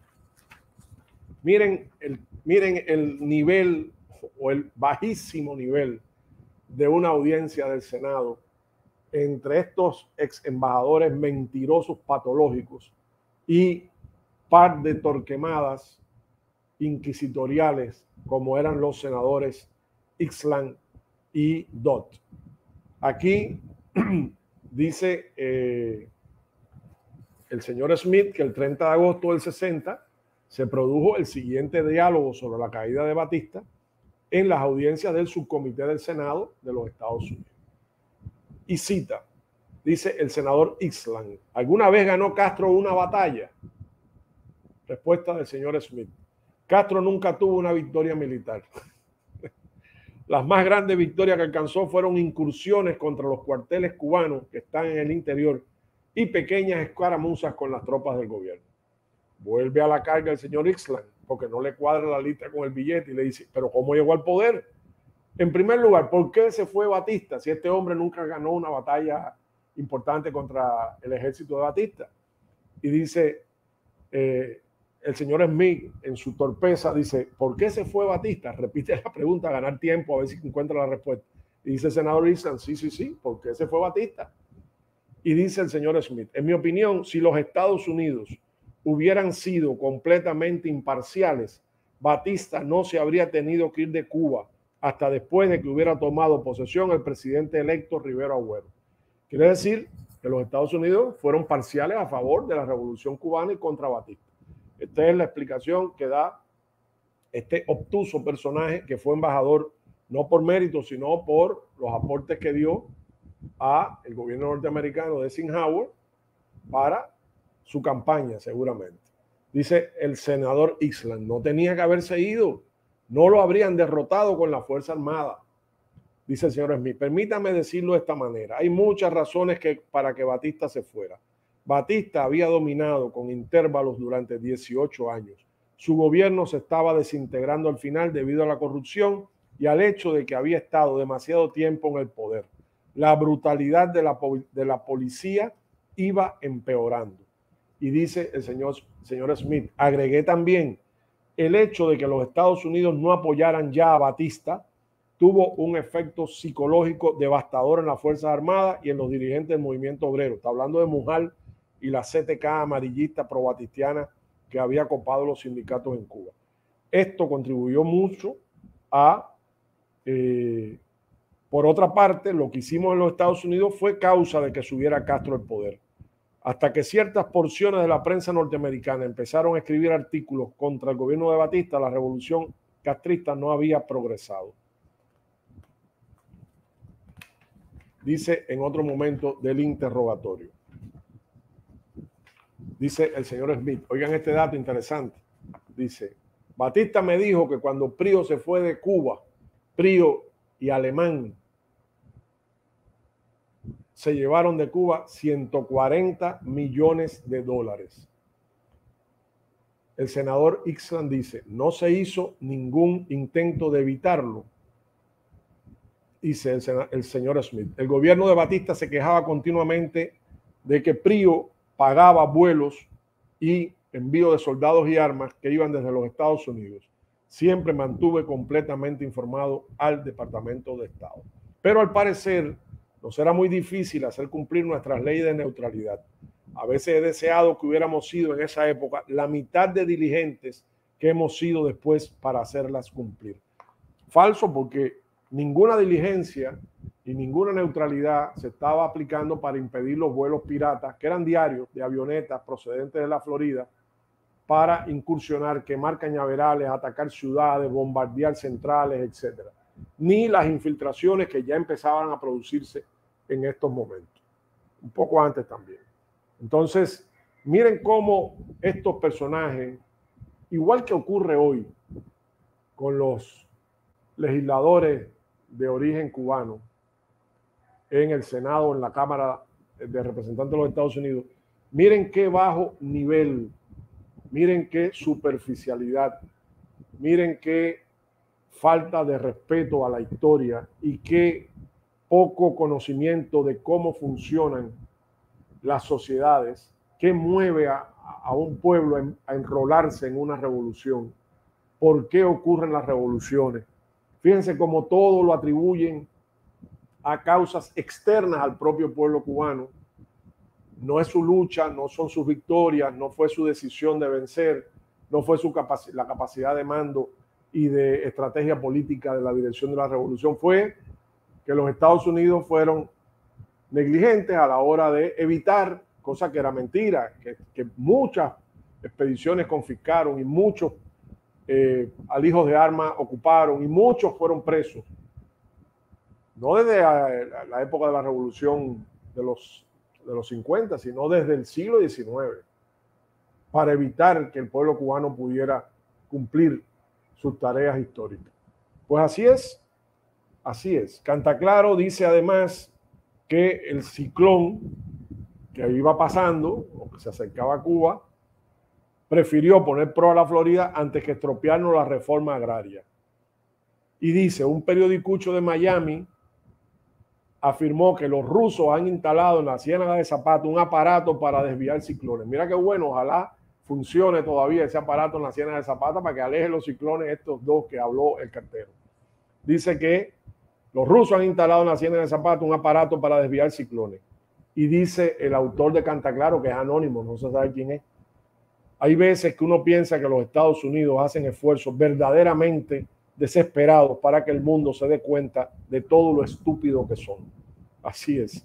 Miren el, miren el nivel o el bajísimo nivel de una audiencia del Senado entre estos ex embajadores mentirosos patológicos y par de torquemadas inquisitoriales como eran los senadores Ixtlan y Dot. Aquí dice eh, el señor Smith que el treinta de agosto del sesenta se produjo el siguiente diálogo sobre la caída de Batista en las audiencias del subcomité del Senado de los Estados Unidos. Y cita, dice el senador Ixtlan, ¿alguna vez ganó Castro una batalla? Respuesta del señor Smith, Castro nunca tuvo una victoria militar. Las más grandes victorias que alcanzó fueron incursiones contra los cuarteles cubanos que están en el interior y pequeñas escaramuzas con las tropas del gobierno. Vuelve a la carga el señor Ixtlan porque no le cuadra la lista con el billete y le dice, ¿pero cómo llegó al poder? En primer lugar, ¿por qué se fue Batista si este hombre nunca ganó una batalla importante contra el ejército de Batista? Y dice eh, el señor Smith en su torpeza, dice, ¿por qué se fue Batista? Repite la pregunta a ganar tiempo a ver si encuentra la respuesta. Y dice el senador Ixtlan, sí, sí, sí, ¿por qué se fue Batista? Y dice el señor Smith, en mi opinión, si los Estados Unidos hubieran sido completamente imparciales, Batista no se habría tenido que ir de Cuba hasta después de que hubiera tomado posesión el presidente electo Rivero Agüero. Quiere decir que los Estados Unidos fueron parciales a favor de la revolución cubana y contra Batista. Esta es la explicación que da este obtuso personaje que fue embajador no por mérito, sino por los aportes que dio a el gobierno norteamericano de Eisenhower para su campaña seguramente. Dice el senador Island, no tenía que haberse ido, no lo habrían derrotado con la Fuerza Armada. Dice el señor Smith, permítame decirlo de esta manera, hay muchas razones que, para que Batista se fuera. Batista había dominado con intervalos durante dieciocho años. Su gobierno se estaba desintegrando al final debido a la corrupción y al hecho de que había estado demasiado tiempo en el poder. La brutalidad de la, de la policía iba empeorando. Y dice el señor, señor Smith, agregué también, el hecho de que los Estados Unidos no apoyaran ya a Batista tuvo un efecto psicológico devastador en las Fuerzas Armadas y en los dirigentes del movimiento obrero. Está hablando de Mujal y la C T K amarillista pro-batistiana que había copado los sindicatos en Cuba. Esto contribuyó mucho a, eh, por otra parte, lo que hicimos en los Estados Unidos fue causa de que subiera Castro el poder. Hasta que ciertas porciones de la prensa norteamericana empezaron a escribir artículos contra el gobierno de Batista, la revolución castrista no había progresado. Dice en otro momento del interrogatorio. Dice el señor Smith, oigan este dato interesante. Dice, Batista me dijo que cuando Prío se fue de Cuba, Prío y Alemán se llevaron de Cuba ciento cuarenta millones de dólares. El senador Ixland dice, no se hizo ningún intento de evitarlo. Dice el, el señor Smith, el gobierno de Batista se quejaba continuamente de que Prío pagaba vuelos y envío de soldados y armas que iban desde los Estados Unidos. Siempre mantuve completamente informado al Departamento de Estado. Pero al parecer nos era muy difícil hacer cumplir nuestras leyes de neutralidad. A veces he deseado que hubiéramos sido en esa época la mitad de diligentes que hemos sido después para hacerlas cumplir. Falso, porque ninguna diligencia y ninguna neutralidad se estaba aplicando para impedir los vuelos piratas, que eran diarios, de avionetas procedentes de la Florida, para incursionar, quemar cañaverales, atacar ciudades, bombardear centrales, etcétera. Ni las infiltraciones que ya empezaban a producirse en estos momentos. Un poco antes también. Entonces, miren cómo estos personajes, igual que ocurre hoy con los legisladores de origen cubano en el Senado, en la Cámara de Representantes de los Estados Unidos, miren qué bajo nivel, miren qué superficialidad, miren qué falta de respeto a la historia y qué poco conocimiento de cómo funcionan las sociedades, qué mueve a, a un pueblo a, a enrolarse en una revolución, por qué ocurren las revoluciones. Fíjense cómo todo lo atribuyen a causas externas al propio pueblo cubano. No es su lucha, no son sus victorias, no fue su decisión de vencer, no fue su capac- la capacidad de mando y de estrategia política de la dirección de la revolución. Fue que los Estados Unidos fueron negligentes a la hora de evitar, cosa que era mentira, que, que muchas expediciones confiscaron y muchos eh, alijos de armas ocuparon y muchos fueron presos. No desde la, la época de la revolución de los, de los cincuenta, sino desde el siglo diecinueve, para evitar que el pueblo cubano pudiera cumplir sus tareas históricas. Pues así es, así es. Cantaclaro dice además que el ciclón que iba pasando, o que se acercaba a Cuba, prefirió poner pro a la Florida antes que estropearnos la reforma agraria. Y dice, un periodicucho de Miami afirmó que los rusos han instalado en la Ciénaga de Zapata un aparato para desviar ciclones. Mira qué bueno, ojalá funcione todavía ese aparato en la Ciénaga de Zapata para que aleje los ciclones estos dos que habló el cartero. Dice que los rusos han instalado en la Ciénaga de Zapata un aparato para desviar ciclones. Y dice el autor de Cantaclaro, que es anónimo, no se sabe quién es. Hay veces que uno piensa que los Estados Unidos hacen esfuerzos verdaderamente desesperados para que el mundo se dé cuenta de todo lo estúpido que son. Así es.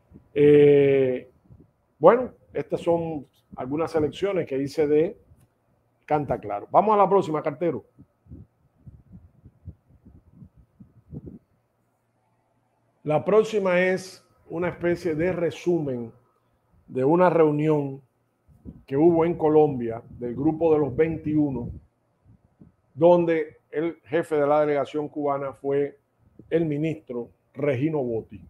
Eh, bueno, estas son algunas selecciones que hice de Cantaclaro. Vamos a la próxima, cartero. La próxima es una especie de resumen de una reunión que hubo en Colombia del grupo de los veintiuno, donde el jefe de la delegación cubana fue el ministro Regino Botti.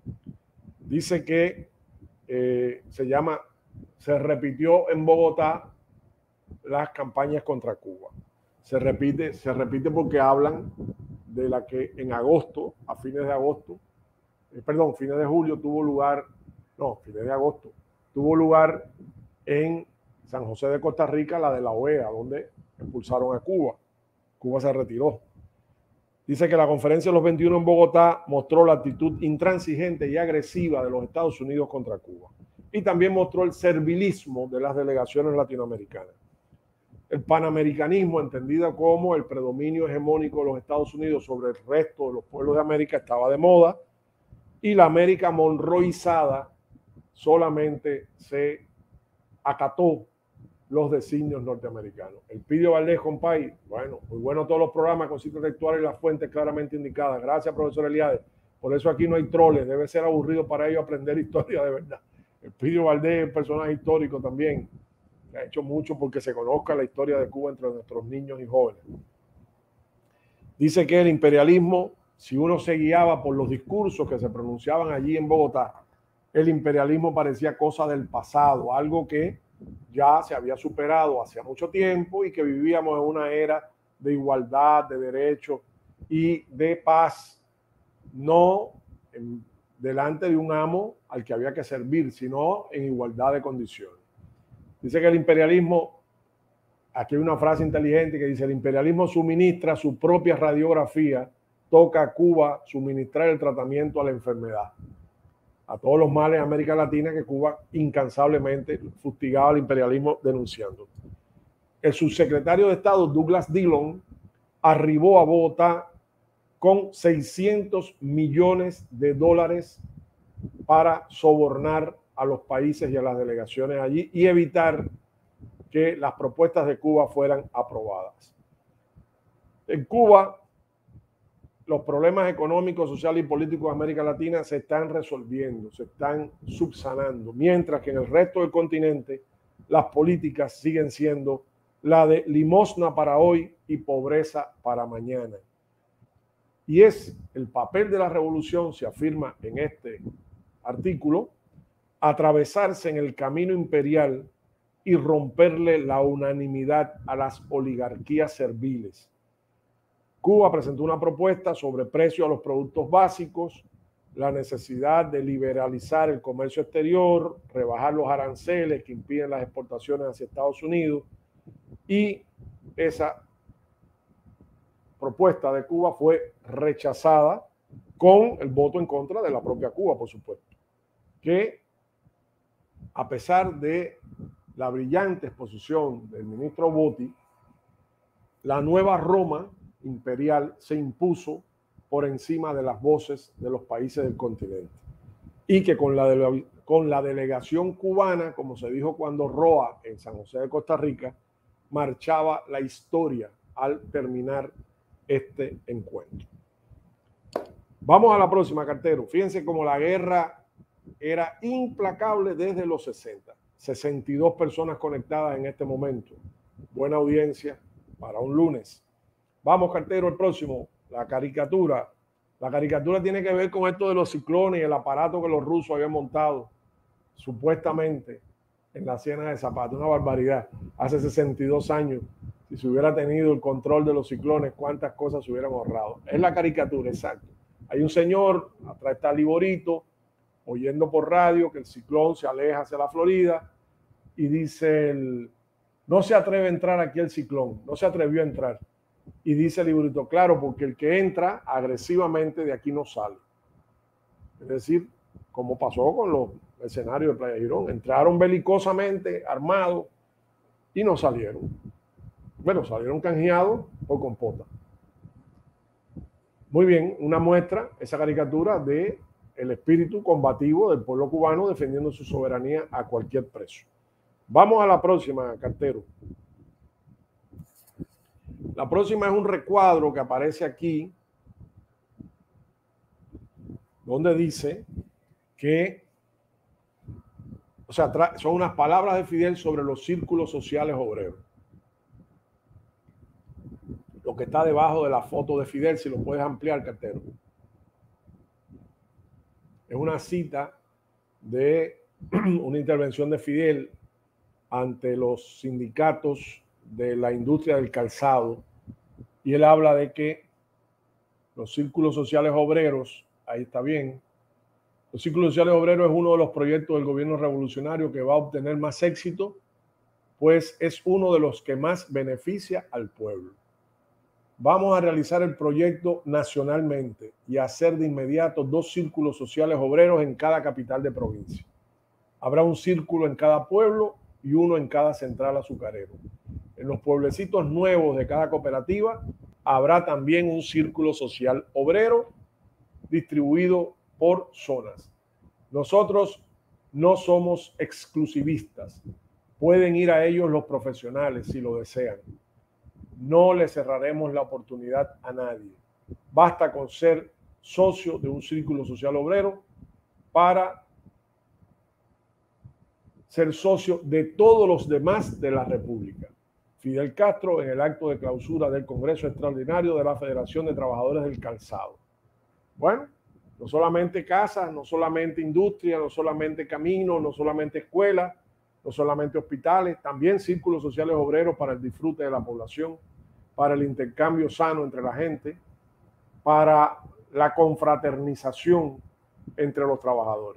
Dice que eh, se llama, se repitió en Bogotá las campañas contra Cuba. Se repite, se repite porque hablan de la que en agosto, a fines de agosto, eh, perdón, fines de julio tuvo lugar, no, fines de agosto, tuvo lugar en San José de Costa Rica, la de la O E A, donde expulsaron a Cuba. Cuba se retiró. Dice que la conferencia de los veintiuno en Bogotá mostró la actitud intransigente y agresiva de los Estados Unidos contra Cuba. Y también mostró el servilismo de las delegaciones latinoamericanas. El panamericanismo, entendido como el predominio hegemónico de los Estados Unidos sobre el resto de los pueblos de América, estaba de moda. Y la América monroizada solamente se acató los designios norteamericanos. El Pidio Valdés, compay, bueno, muy bueno todos los programas con cita textual y las fuentes claramente indicadas. Gracias, profesor Eliades. Por eso aquí no hay troles, debe ser aburrido para ellos aprender historia de verdad. El Pidio Valdés es un personaje histórico también, que ha hecho mucho porque se conozca la historia de Cuba entre nuestros niños y jóvenes. Dice que el imperialismo, si uno se guiaba por los discursos que se pronunciaban allí en Bogotá, el imperialismo parecía cosa del pasado, algo que ya se había superado hacía mucho tiempo y que vivíamos en una era de igualdad, de derechos y de paz, no en, delante de un amo al que había que servir, sino en igualdad de condiciones. Dice que el imperialismo, aquí hay una frase inteligente que dice: el imperialismo suministra su propia radiografía, toca a Cuba suministrar el tratamiento a la enfermedad, a todos los males de América Latina que Cuba incansablemente fustigaba al imperialismo denunciando. El subsecretario de Estado Douglas Dillon arribó a Bogotá con seiscientos millones de dólares para sobornar a los países y a las delegaciones allí y evitar que las propuestas de Cuba fueran aprobadas. En Cuba, los problemas económicos, sociales y políticos de América Latina se están resolviendo, se están subsanando, mientras que en el resto del continente las políticas siguen siendo la de limosna para hoy y pobreza para mañana. Y es el papel de la revolución, se afirma en este artículo, atravesarse en el camino imperial y romperle la unanimidad a las oligarquías serviles. Cuba presentó una propuesta sobre precio a los productos básicos, la necesidad de liberalizar el comercio exterior, rebajar los aranceles que impiden las exportaciones hacia Estados Unidos, y esa propuesta de Cuba fue rechazada con el voto en contra de la propia Cuba, por supuesto, que a pesar de la brillante exposición del ministro Botti, la nueva Roma imperial se impuso por encima de las voces de los países del continente y que con la, de, con la delegación cubana, como se dijo cuando Roa en San José de Costa Rica, marchaba la historia al terminar este encuentro. Vamos a la próxima, cartero. Fíjense cómo la guerra era implacable desde los sesenta. sesenta y dos personas conectadas en este momento. Buena audiencia para un lunes. Vamos, cartero, el próximo, la caricatura. La caricatura tiene que ver con esto de los ciclones y el aparato que los rusos habían montado, supuestamente, en la Ciénaga de Zapata. Una barbaridad. Hace sesenta y dos años, si se hubiera tenido el control de los ciclones, cuántas cosas se hubieran ahorrado. Es la caricatura, exacto. Hay un señor, atrás está Liborito, oyendo por radio que el ciclón se aleja hacia la Florida y dice, el, no se atreve a entrar aquí el ciclón, no se atrevió a entrar. Y dice el Liborito, claro, porque el que entra agresivamente de aquí no sale. Es decir, como pasó con los escenarios de Playa Girón, entraron belicosamente armados y no salieron. Bueno, salieron canjeados por compota. Muy bien, una muestra, esa caricatura de el espíritu combativo del pueblo cubano defendiendo su soberanía a cualquier precio. Vamos a la próxima, cartero. La próxima es un recuadro que aparece aquí, donde dice que o sea, son unas palabras de Fidel sobre los círculos sociales obreros. Lo que está debajo de la foto de Fidel, si lo puedes ampliar, cartero. Es una cita de una intervención de Fidel ante los sindicatos de la industria del calzado, y él habla de que los círculos sociales obreros, ahí está bien, los círculos sociales obreros es uno de los proyectos del gobierno revolucionario que va a obtener más éxito, pues es uno de los que más beneficia al pueblo. Vamos a realizar el proyecto nacionalmente y hacer de inmediato dos círculos sociales obreros en cada capital de provincia. Habrá un círculo en cada pueblo y uno en cada central azucarero. En los pueblecitos nuevos de cada cooperativa habrá también un círculo social obrero distribuido por zonas. Nosotros no somos exclusivistas. Pueden ir a ellos los profesionales si lo desean. No le cerraremos la oportunidad a nadie. Basta con ser socio de un círculo social obrero para ser socio de todos los demás de la República. Fidel Castro en el acto de clausura del Congreso Extraordinario de la Federación de Trabajadores del Calzado. Bueno, no solamente casas, no solamente industria, no solamente caminos, no solamente escuelas, no solamente hospitales, también círculos sociales obreros para el disfrute de la población, para el intercambio sano entre la gente, para la confraternización entre los trabajadores.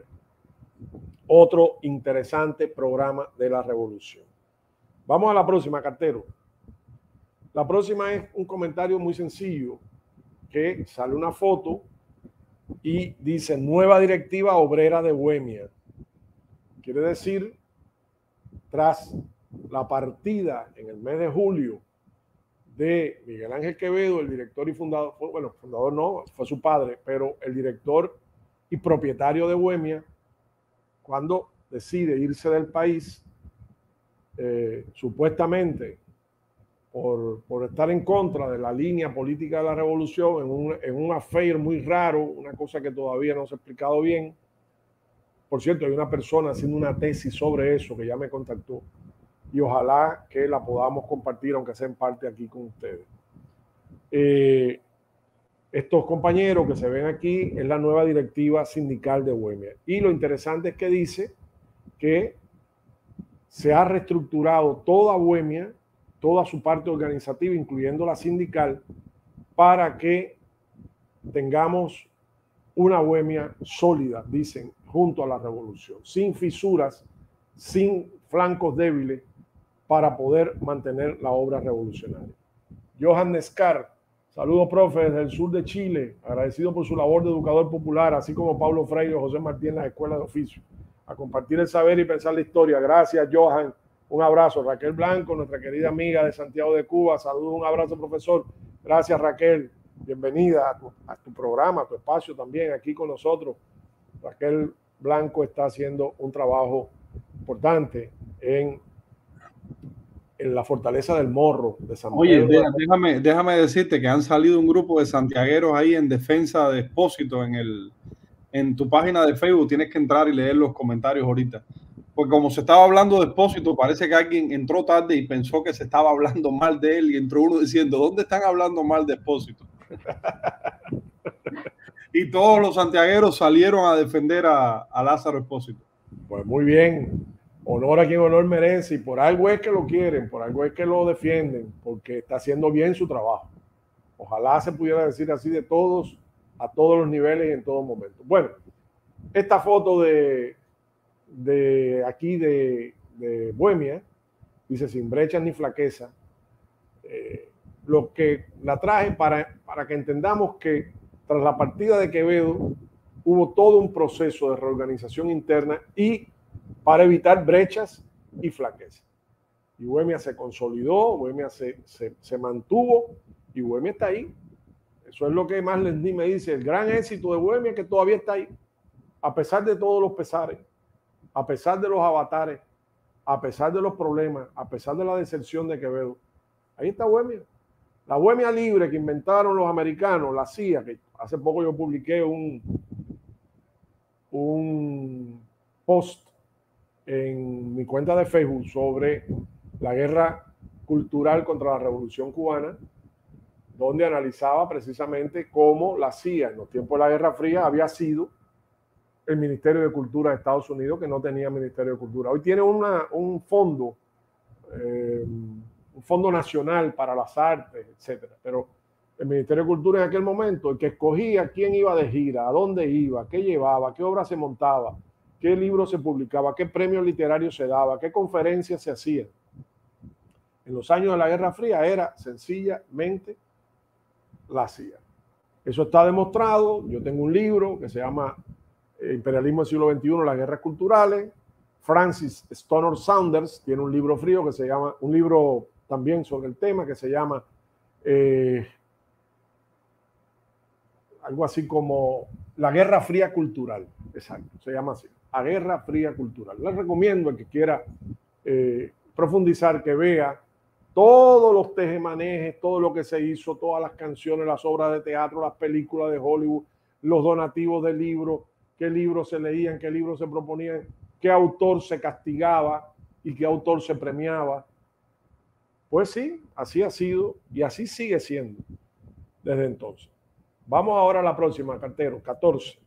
Otro interesante programa de la revolución. Vamos a la próxima, cartero. La próxima es un comentario muy sencillo, que sale una foto y dice nueva directiva obrera de Bohemia. Quiere decir, tras la partida en el mes de julio de Miguel Ángel Quevedo, el director y fundador, bueno, fundador no, fue su padre, pero el director y propietario de Bohemia, cuando decide irse del país, eh, supuestamente por, por estar en contra de la línea política de la revolución, en un, en un affair muy raro, una cosa que todavía no se ha explicado bien. Por cierto, hay una persona haciendo una tesis sobre eso que ya me contactó y ojalá que la podamos compartir, aunque sea en parte aquí con ustedes. Eh, estos compañeros que se ven aquí es la nueva directiva sindical de Bohemia. Y lo interesante es que dice que se ha reestructurado toda Bohemia, toda su parte organizativa, incluyendo la sindical, para que tengamos una Bohemia sólida, dicen, junto a la revolución, sin fisuras, sin flancos débiles, para poder mantener la obra revolucionaria. Johan Nescar, saludos, profe, desde el sur de Chile, agradecido por su labor de educador popular, así como Pablo Freire y José Martí en las escuelas de oficio, a compartir el saber y pensar la historia. Gracias, Johan. Un abrazo. Raquel Blanco, nuestra querida amiga de Santiago de Cuba, saludos, un abrazo, profesor. Gracias, Raquel. Bienvenida a tu, a tu programa, a tu espacio también aquí con nosotros. Raquel Blanco está haciendo un trabajo importante en, en la Fortaleza del Morro de San Oye, Pedro. déjame, déjame decirte que han salido un grupo de santiagueros ahí en defensa de Expósito en, el, en tu página de Facebook. Tienes que entrar y leer los comentarios ahorita. Porque como se estaba hablando de Expósito, parece que alguien entró tarde y pensó que se estaba hablando mal de él y entró uno diciendo, ¿dónde están hablando mal de Expósito? Y todos los santiagueros salieron a defender a, a Lázaro Expósito. Pues muy bien, honor a quien honor merece, y por algo es que lo quieren, por algo es que lo defienden, porque está haciendo bien su trabajo. Ojalá se pudiera decir así de todos, a todos los niveles y en todo momento. Bueno, esta foto de, de aquí de, de Bohemia dice sin brechas ni flaqueza. Eh, lo que la traje para, para que entendamos que tras la partida de Quevedo hubo todo un proceso de reorganización interna y para evitar brechas y flaquezas. Y Bohemia se consolidó, Bohemia se, se, se mantuvo y Bohemia está ahí. Eso es lo que más Lenny me dice, el gran éxito de Bohemia que todavía está ahí, a pesar de todos los pesares, a pesar de los avatares, a pesar de los problemas, a pesar de la deserción de Quevedo. Ahí está Bohemia. La Bohemia libre que inventaron los americanos, la C I A, que hace poco yo publiqué un, un post en mi cuenta de Facebook sobre la guerra cultural contra la Revolución Cubana, donde analizaba precisamente cómo la C I A en los tiempos de la Guerra Fría había sido el Ministerio de Cultura de Estados Unidos, que no tenía Ministerio de Cultura. Hoy tiene una, un fondo, eh, un fondo nacional para las artes, etcétera. Pero el Ministerio de Cultura en aquel momento, el que escogía quién iba de gira, a dónde iba, qué llevaba, qué obra se montaba, qué libro se publicaba, qué premios literarios se daba, qué conferencias se hacían en los años de la Guerra Fría, era sencillamente la C I A. Eso está demostrado. Yo tengo un libro que se llama Imperialismo del siglo veintiuno, las guerras culturales. Francis Stonor Saunders tiene un libro frío que se llama, un libro también sobre el tema que se llama eh, algo así como La Guerra Fría Cultural. Exacto, se llama así, La Guerra Fría Cultural. Les recomiendo al que quiera eh, profundizar que vea todos los tejemanejes, todo lo que se hizo, todas las canciones, las obras de teatro, las películas de Hollywood, los donativos de libros, qué libros se leían, qué libros se proponían, qué autor se castigaba y qué autor se premiaba. Pues sí, así ha sido y así sigue siendo desde entonces. Vamos ahora a la próxima, cartero, catorce.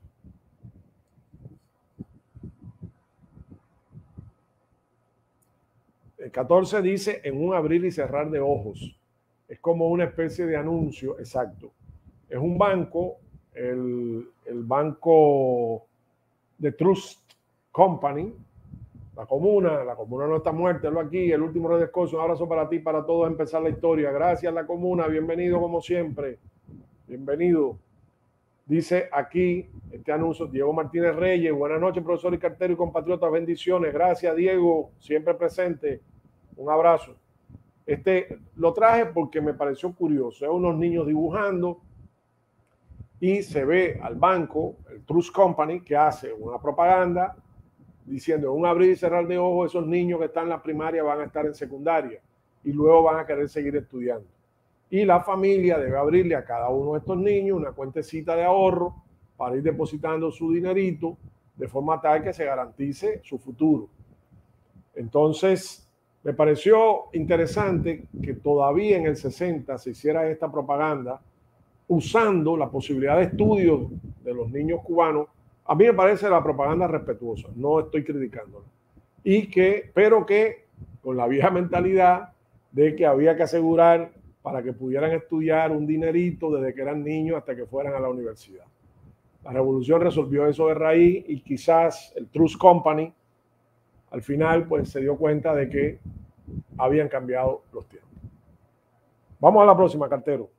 El catorce dice en un abrir y cerrar de ojos. Es como una especie de anuncio, exacto. Es un banco, el, el banco de Trust Company, la comuna, la comuna no está muerta, lo aquí, el último redescoso. Un abrazo para ti, para todos, empezar la historia. Gracias, la comuna, bienvenido como siempre. Bienvenido. Dice aquí este anuncio, Diego Martínez Reyes. Buenas noches, profesor y cartero y compatriotas. Bendiciones. Gracias, Diego, siempre presente. Un abrazo. Este lo traje porque me pareció curioso. Hay unos niños dibujando y se ve al banco, el Trust Company, que hace una propaganda diciendo en un abrir y cerrar de ojos, esos niños que están en la primaria van a estar en secundaria y luego van a querer seguir estudiando. Y la familia debe abrirle a cada uno de estos niños una cuentecita de ahorro para ir depositando su dinerito de forma tal que se garantice su futuro. Entonces, me pareció interesante que todavía en el sesenta se hiciera esta propaganda usando la posibilidad de estudio de los niños cubanos. A mí me parece la propaganda respetuosa, no estoy criticándola. Y que, pero que con la vieja mentalidad de que había que asegurar para que pudieran estudiar un dinerito desde que eran niños hasta que fueran a la universidad. La revolución resolvió eso de raíz y quizás el Trust Company al final pues se dio cuenta de que habían cambiado los tiempos. Vamos a la próxima, cartero.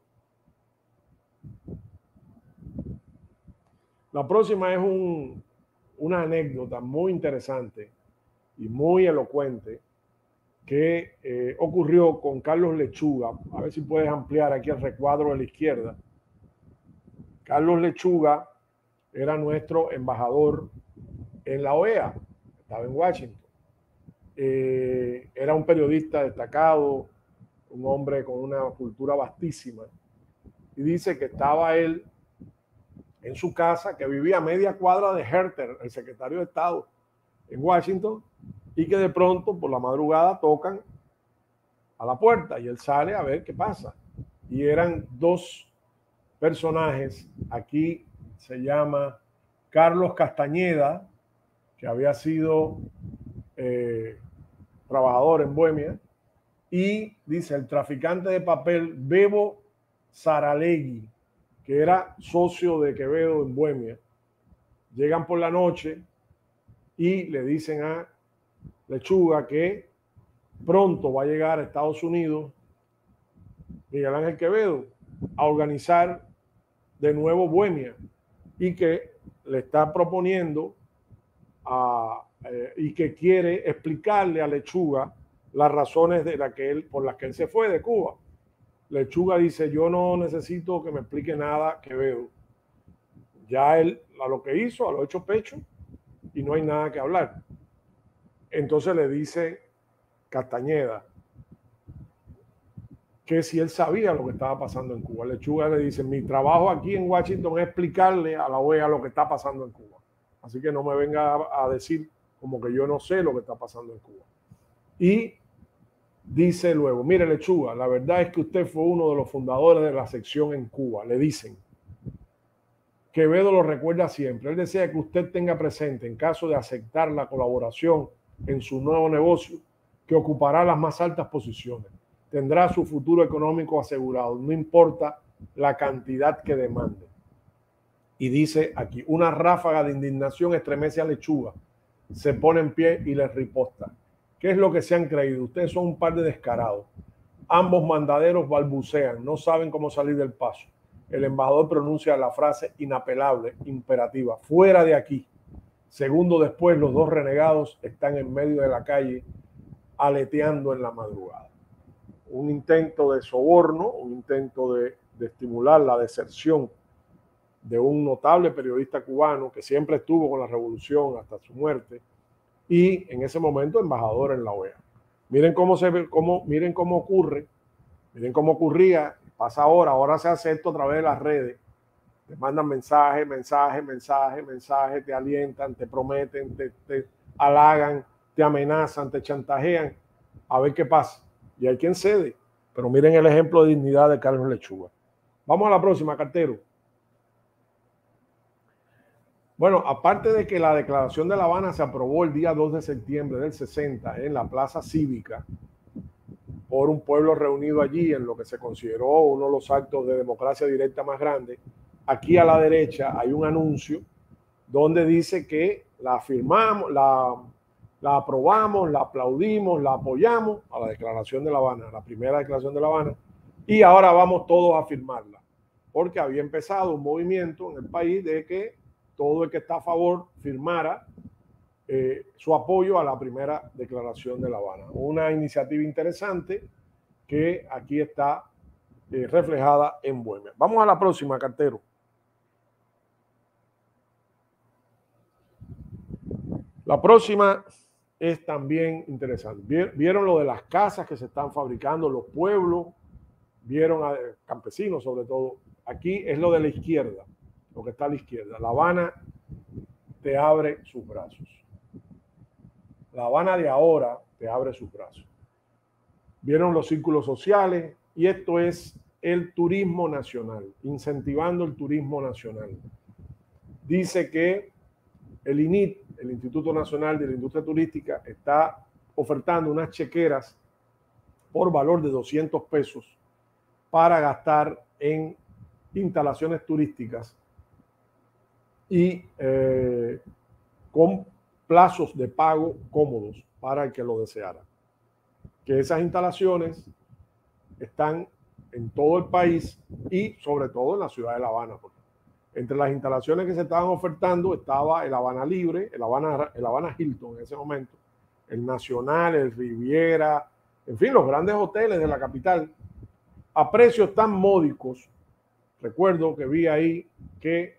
La próxima es un, una anécdota muy interesante y muy elocuente que eh, ocurrió con Carlos Lechuga. A ver si puedes ampliar aquí el recuadro de la izquierda. Carlos Lechuga era nuestro embajador en la O E A, estaba en Washington. Eh, era un periodista destacado, un hombre con una cultura vastísima. Y dice que estaba él en su casa, que vivía a media cuadra de Herter, el secretario de Estado, en Washington, y que de pronto por la madrugada tocan a la puerta y él sale a ver qué pasa. Y eran dos personajes. Aquí se llama Carlos Castañeda, que había sido eh, trabajador en Bohemia, y dice el traficante de papel Bebo Saralegui, que era socio de Quevedo en Bohemia. Llegan por la noche y le dicen a Lechuga que pronto va a llegar a Estados Unidos Miguel Ángel Quevedo a organizar de nuevo Bohemia y que le está proponiendo a, eh, y que quiere explicarle a Lechuga las razones de la que él, por las que él se fue de Cuba. Lechuga dice, yo no necesito que me explique nada Quevedo. Ya él a lo que hizo, a lo hecho pecho, y no hay nada que hablar. Entonces le dice Castañeda que si él sabía lo que estaba pasando en Cuba. Lechuga le dice, mi trabajo aquí en Washington es explicarle a la O E A lo que está pasando en Cuba. Así que no me venga a decir como que yo no sé lo que está pasando en Cuba. Y dice luego, mire Lechuga, la verdad es que usted fue uno de los fundadores de la sección en Cuba, le dicen. Quevedo lo recuerda siempre. Él desea que usted tenga presente, en caso de aceptar la colaboración en su nuevo negocio, que ocupará las más altas posiciones. Tendrá su futuro económico asegurado, no importa la cantidad que demande. Y dice aquí, una ráfaga de indignación estremece a Lechuga, se pone en pie y le riposta. ¿Qué es lo que se han creído? Ustedes son un par de descarados. Ambos mandaderos balbucean, no saben cómo salir del paso. El embajador pronuncia la frase inapelable, imperativa, fuera de aquí. Segundo después, los dos renegados están en medio de la calle, aleteando en la madrugada. Un intento de soborno, un intento de, de estimular la deserción de un notable periodista cubano que siempre estuvo con la revolución hasta su muerte y en ese momento embajador en la O E A. Miren cómo se ve, cómo, miren cómo ocurre, miren cómo ocurría, pasa ahora, ahora se hace esto a través de las redes. Te mandan mensajes, mensajes, mensajes, mensajes, te alientan, te prometen, te, te halagan, te amenazan, te chantajean. A ver qué pasa. Y hay quien cede. Pero miren el ejemplo de dignidad de Carlos Lechuga. Vamos a la próxima, cartero. Bueno, aparte de que la Declaración de La Habana se aprobó el día dos de septiembre del sesenta en la Plaza Cívica por un pueblo reunido allí en lo que se consideró uno de los actos de democracia directa más grandes, aquí a la derecha hay un anuncio donde dice que la firmamos, la, la aprobamos, la aplaudimos, la apoyamos a la Declaración de La Habana, la primera Declaración de La Habana, y ahora vamos todos a firmarla, porque había empezado un movimiento en el país de que todo el que está a favor firmara eh, su apoyo a la primera Declaración de La Habana. Una iniciativa interesante que aquí está eh, reflejada en Bohemia. Vamos a la próxima, cartero. La próxima es también interesante. Vieron lo de las casas que se están fabricando, los pueblos, vieron a campesinos sobre todo. Aquí es lo de la izquierda, lo que está a la izquierda. La Habana te abre sus brazos. La Habana de ahora te abre sus brazos. Vieron los círculos sociales y esto es el turismo nacional, incentivando el turismo nacional. Dice que el I N I T, el Instituto Nacional de la Industria Turística, está ofertando unas chequeras por valor de doscientos pesos para gastar en instalaciones turísticas y eh, con plazos de pago cómodos para el que lo deseara. Que esas instalaciones están en todo el país y sobre todo en la ciudad de La Habana. Entre las instalaciones que se estaban ofertando estaba el Habana Libre, el Habana, el Habana Hilton en ese momento, el Nacional, el Riviera, en fin, los grandes hoteles de la capital, a precios tan módicos. Recuerdo que vi ahí que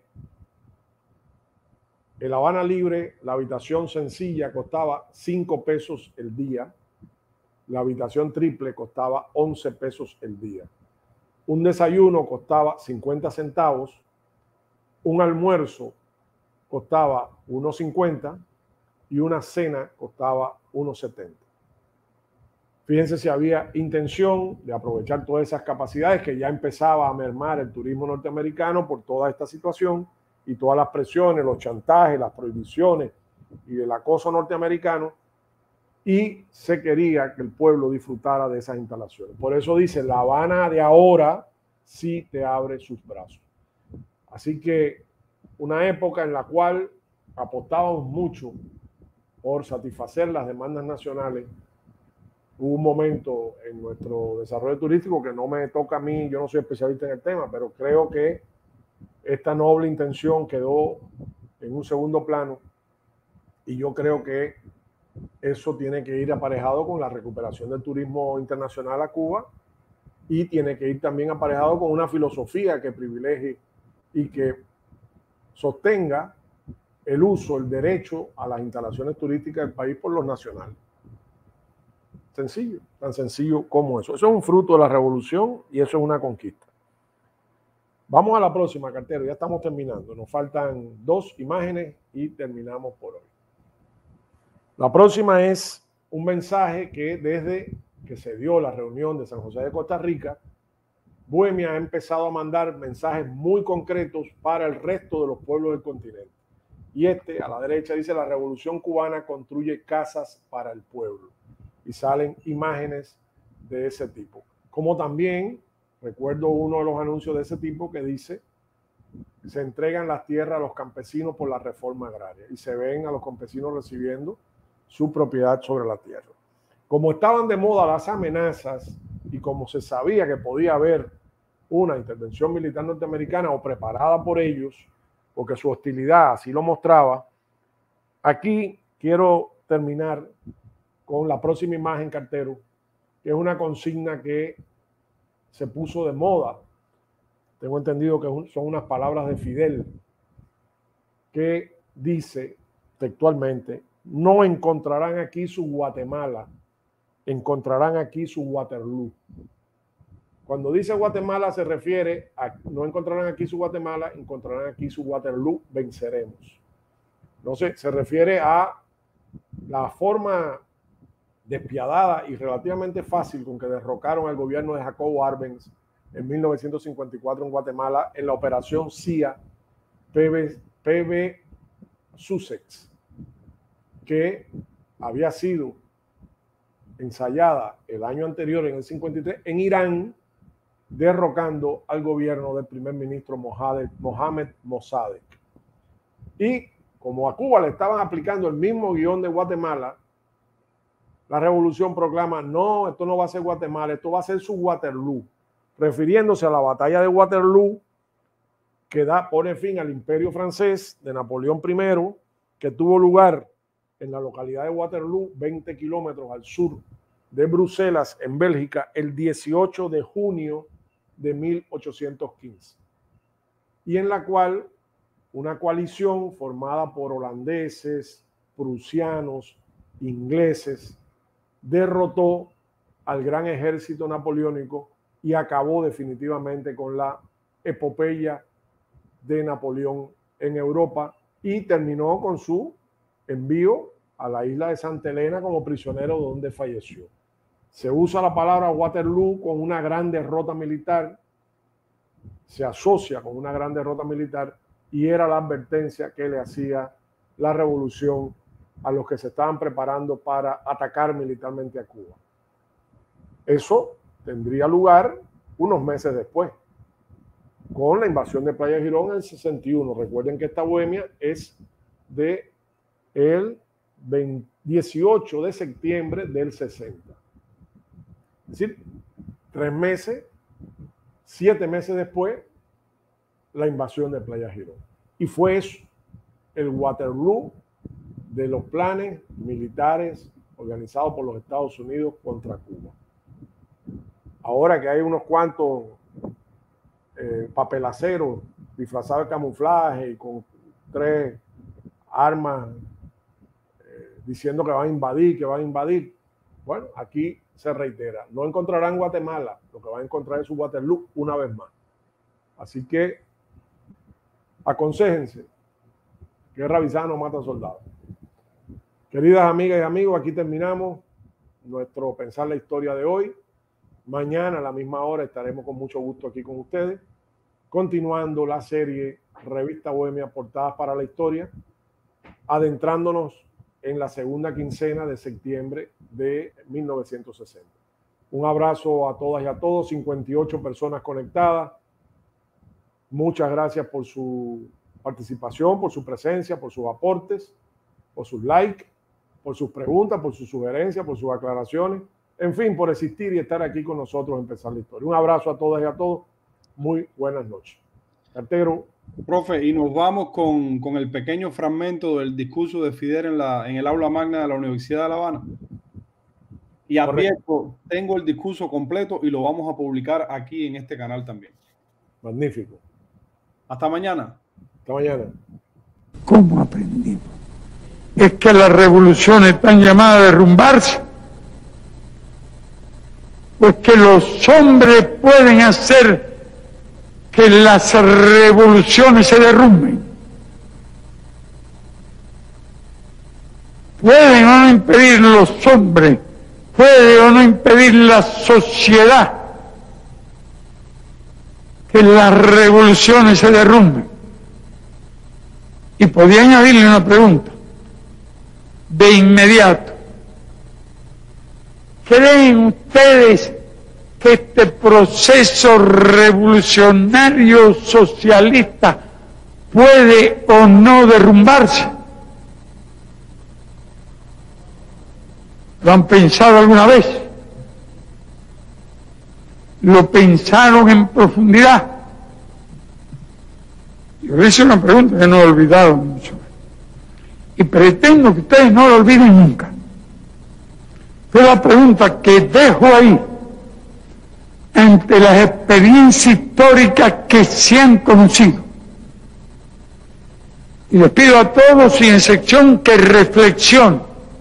el Habana Libre, la habitación sencilla costaba cinco pesos el día, la habitación triple costaba once pesos el día. Un desayuno costaba cincuenta centavos, un almuerzo costaba uno cincuenta y una cena costaba uno setenta. Fíjense si había intención de aprovechar todas esas capacidades que ya empezaba a mermar el turismo norteamericano por toda esta situación y todas las presiones, los chantajes, las prohibiciones y el acoso norteamericano, y se quería que el pueblo disfrutara de esas instalaciones. Por eso dice, La Habana de ahora sí te abre sus brazos. Así que una época en la cual apostábamos mucho por satisfacer las demandas nacionales, hubo un momento en nuestro desarrollo turístico que no me toca a mí, yo no soy especialista en el tema, pero creo que esta noble intención quedó en un segundo plano y yo creo que eso tiene que ir aparejado con la recuperación del turismo internacional a Cuba y tiene que ir también aparejado con una filosofía que privilegie y que sostenga el uso, el derecho a las instalaciones turísticas del país por los nacionales. Sencillo, tan sencillo como eso. Eso es un fruto de la revolución y eso es una conquista. Vamos a la próxima, cartero. Ya estamos terminando. Nos faltan dos imágenes y terminamos por hoy. La próxima es un mensaje que desde que se dio la reunión de San José de Costa Rica, Bohemia ha empezado a mandar mensajes muy concretos para el resto de los pueblos del continente. Y este, a la derecha, dice: la revolución cubana construye casas para el pueblo. Y salen imágenes de ese tipo. Como también recuerdo uno de los anuncios de ese tipo que dice: se entregan las tierras a los campesinos por la reforma agraria. Y se ven a los campesinos recibiendo su propiedad sobre la tierra. Como estaban de moda las amenazas y como se sabía que podía haber una intervención militar norteamericana o preparada por ellos, porque su hostilidad así lo mostraba, aquí quiero terminar con la próxima imagen, cartero, que es una consigna que se puso de moda. Tengo entendido que son unas palabras de Fidel, que dice textualmente: no encontrarán aquí su Guatemala, encontrarán aquí su Waterloo. Cuando dice Guatemala se refiere a no encontrarán aquí su Guatemala, encontrarán aquí su Waterloo, venceremos. No sé, se refiere a la forma despiadada y relativamente fácil con que derrocaron al gobierno de Jacobo Arbenz en mil novecientos cincuenta y cuatro en Guatemala en la operación C I A P B Sussex, que había sido ensayada el año anterior, en el cincuenta y tres, en Irán, derrocando al gobierno del primer ministro Mohamed, Mohamed Mossadegh. Y como a Cuba le estaban aplicando el mismo guión de Guatemala, la revolución proclama: no, esto no va a ser Guatemala, esto va a ser su Waterloo, refiriéndose a la batalla de Waterloo, que da, pone fin al imperio francés de Napoleón primero, que tuvo lugar en la localidad de Waterloo, veinte kilómetros al sur de Bruselas, en Bélgica, el dieciocho de junio de mil ochocientos quince. Y en la cual una coalición formada por holandeses, prusianos, ingleses, derrotó al gran ejército napoleónico y acabó definitivamente con la epopeya de Napoleón en Europa y terminó con su envío a la isla de Santa Elena como prisionero, donde falleció. Se usa la palabra Waterloo con una gran derrota militar, se asocia con una gran derrota militar, y era la advertencia que le hacía la revolución a los que se estaban preparando para atacar militarmente a Cuba. Eso tendría lugar unos meses después, con la invasión de Playa Girón en el sesenta y uno. Recuerden que esta Bohemia es de el dieciocho de septiembre del sesenta. Es decir, tres meses, siete meses después, la invasión de Playa Girón. Y fue eso, el Waterloo de los planes militares organizados por los Estados Unidos contra Cuba. Ahora que hay unos cuantos eh, papelaceros disfrazados de camuflaje y con tres armas eh, diciendo que van a invadir, que van a invadir, bueno, aquí se reitera: no encontrarán Guatemala, lo que van a encontrar es su Waterloo una vez más. Así que aconséjense, guerra avisada no mata soldados. Queridas amigas y amigos, aquí terminamos nuestro Pensar la Historia de hoy. Mañana a la misma hora estaremos con mucho gusto aquí con ustedes, continuando la serie Revista Bohemia, Portadas para la Historia, adentrándonos en la segunda quincena de septiembre de mil novecientos sesenta. Un abrazo a todas y a todos, cincuenta y ocho personas conectadas. Muchas gracias por su participación, por su presencia, por sus aportes, por sus likes, por sus preguntas, por sus sugerencias, por sus aclaraciones. En fin, por existir y estar aquí con nosotros en Pensar la Historia. Un abrazo a todas y a todos. Muy buenas noches. Cartero. Profe, y nos vamos con, con el pequeño fragmento del discurso de Fidel en, la, en el aula magna de la Universidad de La Habana. Y advierto, tengo el discurso completo y lo vamos a publicar aquí en este canal también. Magnífico. Hasta mañana. Hasta mañana. ¿Cómo aprendimos? Es que las revoluciones están llamadas a derrumbarse. Pues que los hombres pueden hacer que las revoluciones se derrumben. pueden o no impedir los hombres, puede o no impedir la sociedad que las revoluciones se derrumben. Y podía añadirle una pregunta de inmediato. ¿Creen ustedes que este proceso revolucionario socialista puede o no derrumbarse? ¿Lo han pensado alguna vez? ¿Lo pensaron en profundidad? Yo le hice una pregunta que no he olvidado mucho. Y pretendo que ustedes no lo olviden nunca. Fue la pregunta que dejo ahí ante las experiencias históricas que se han conocido. Y les pido a todos, sin excepción, que reflexionen.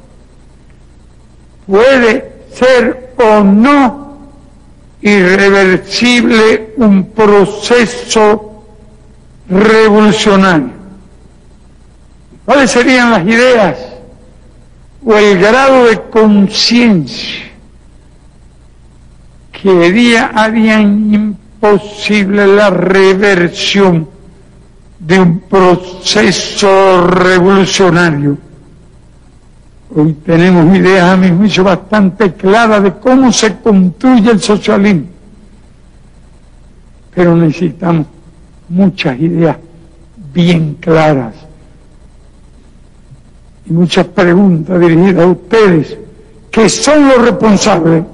¿Puede ser o no irreversible un proceso revolucionario? ¿Cuáles serían las ideas o el grado de conciencia que haría, harían imposible la reversión de un proceso revolucionario? Hoy tenemos ideas, a mi juicio, bastante claras de cómo se construye el socialismo, pero necesitamos muchas ideas bien claras y muchas preguntas dirigidas a ustedes, que son los responsables,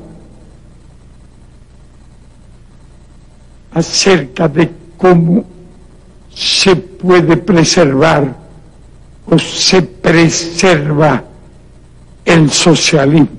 acerca de cómo se puede preservar o se preserva el socialismo.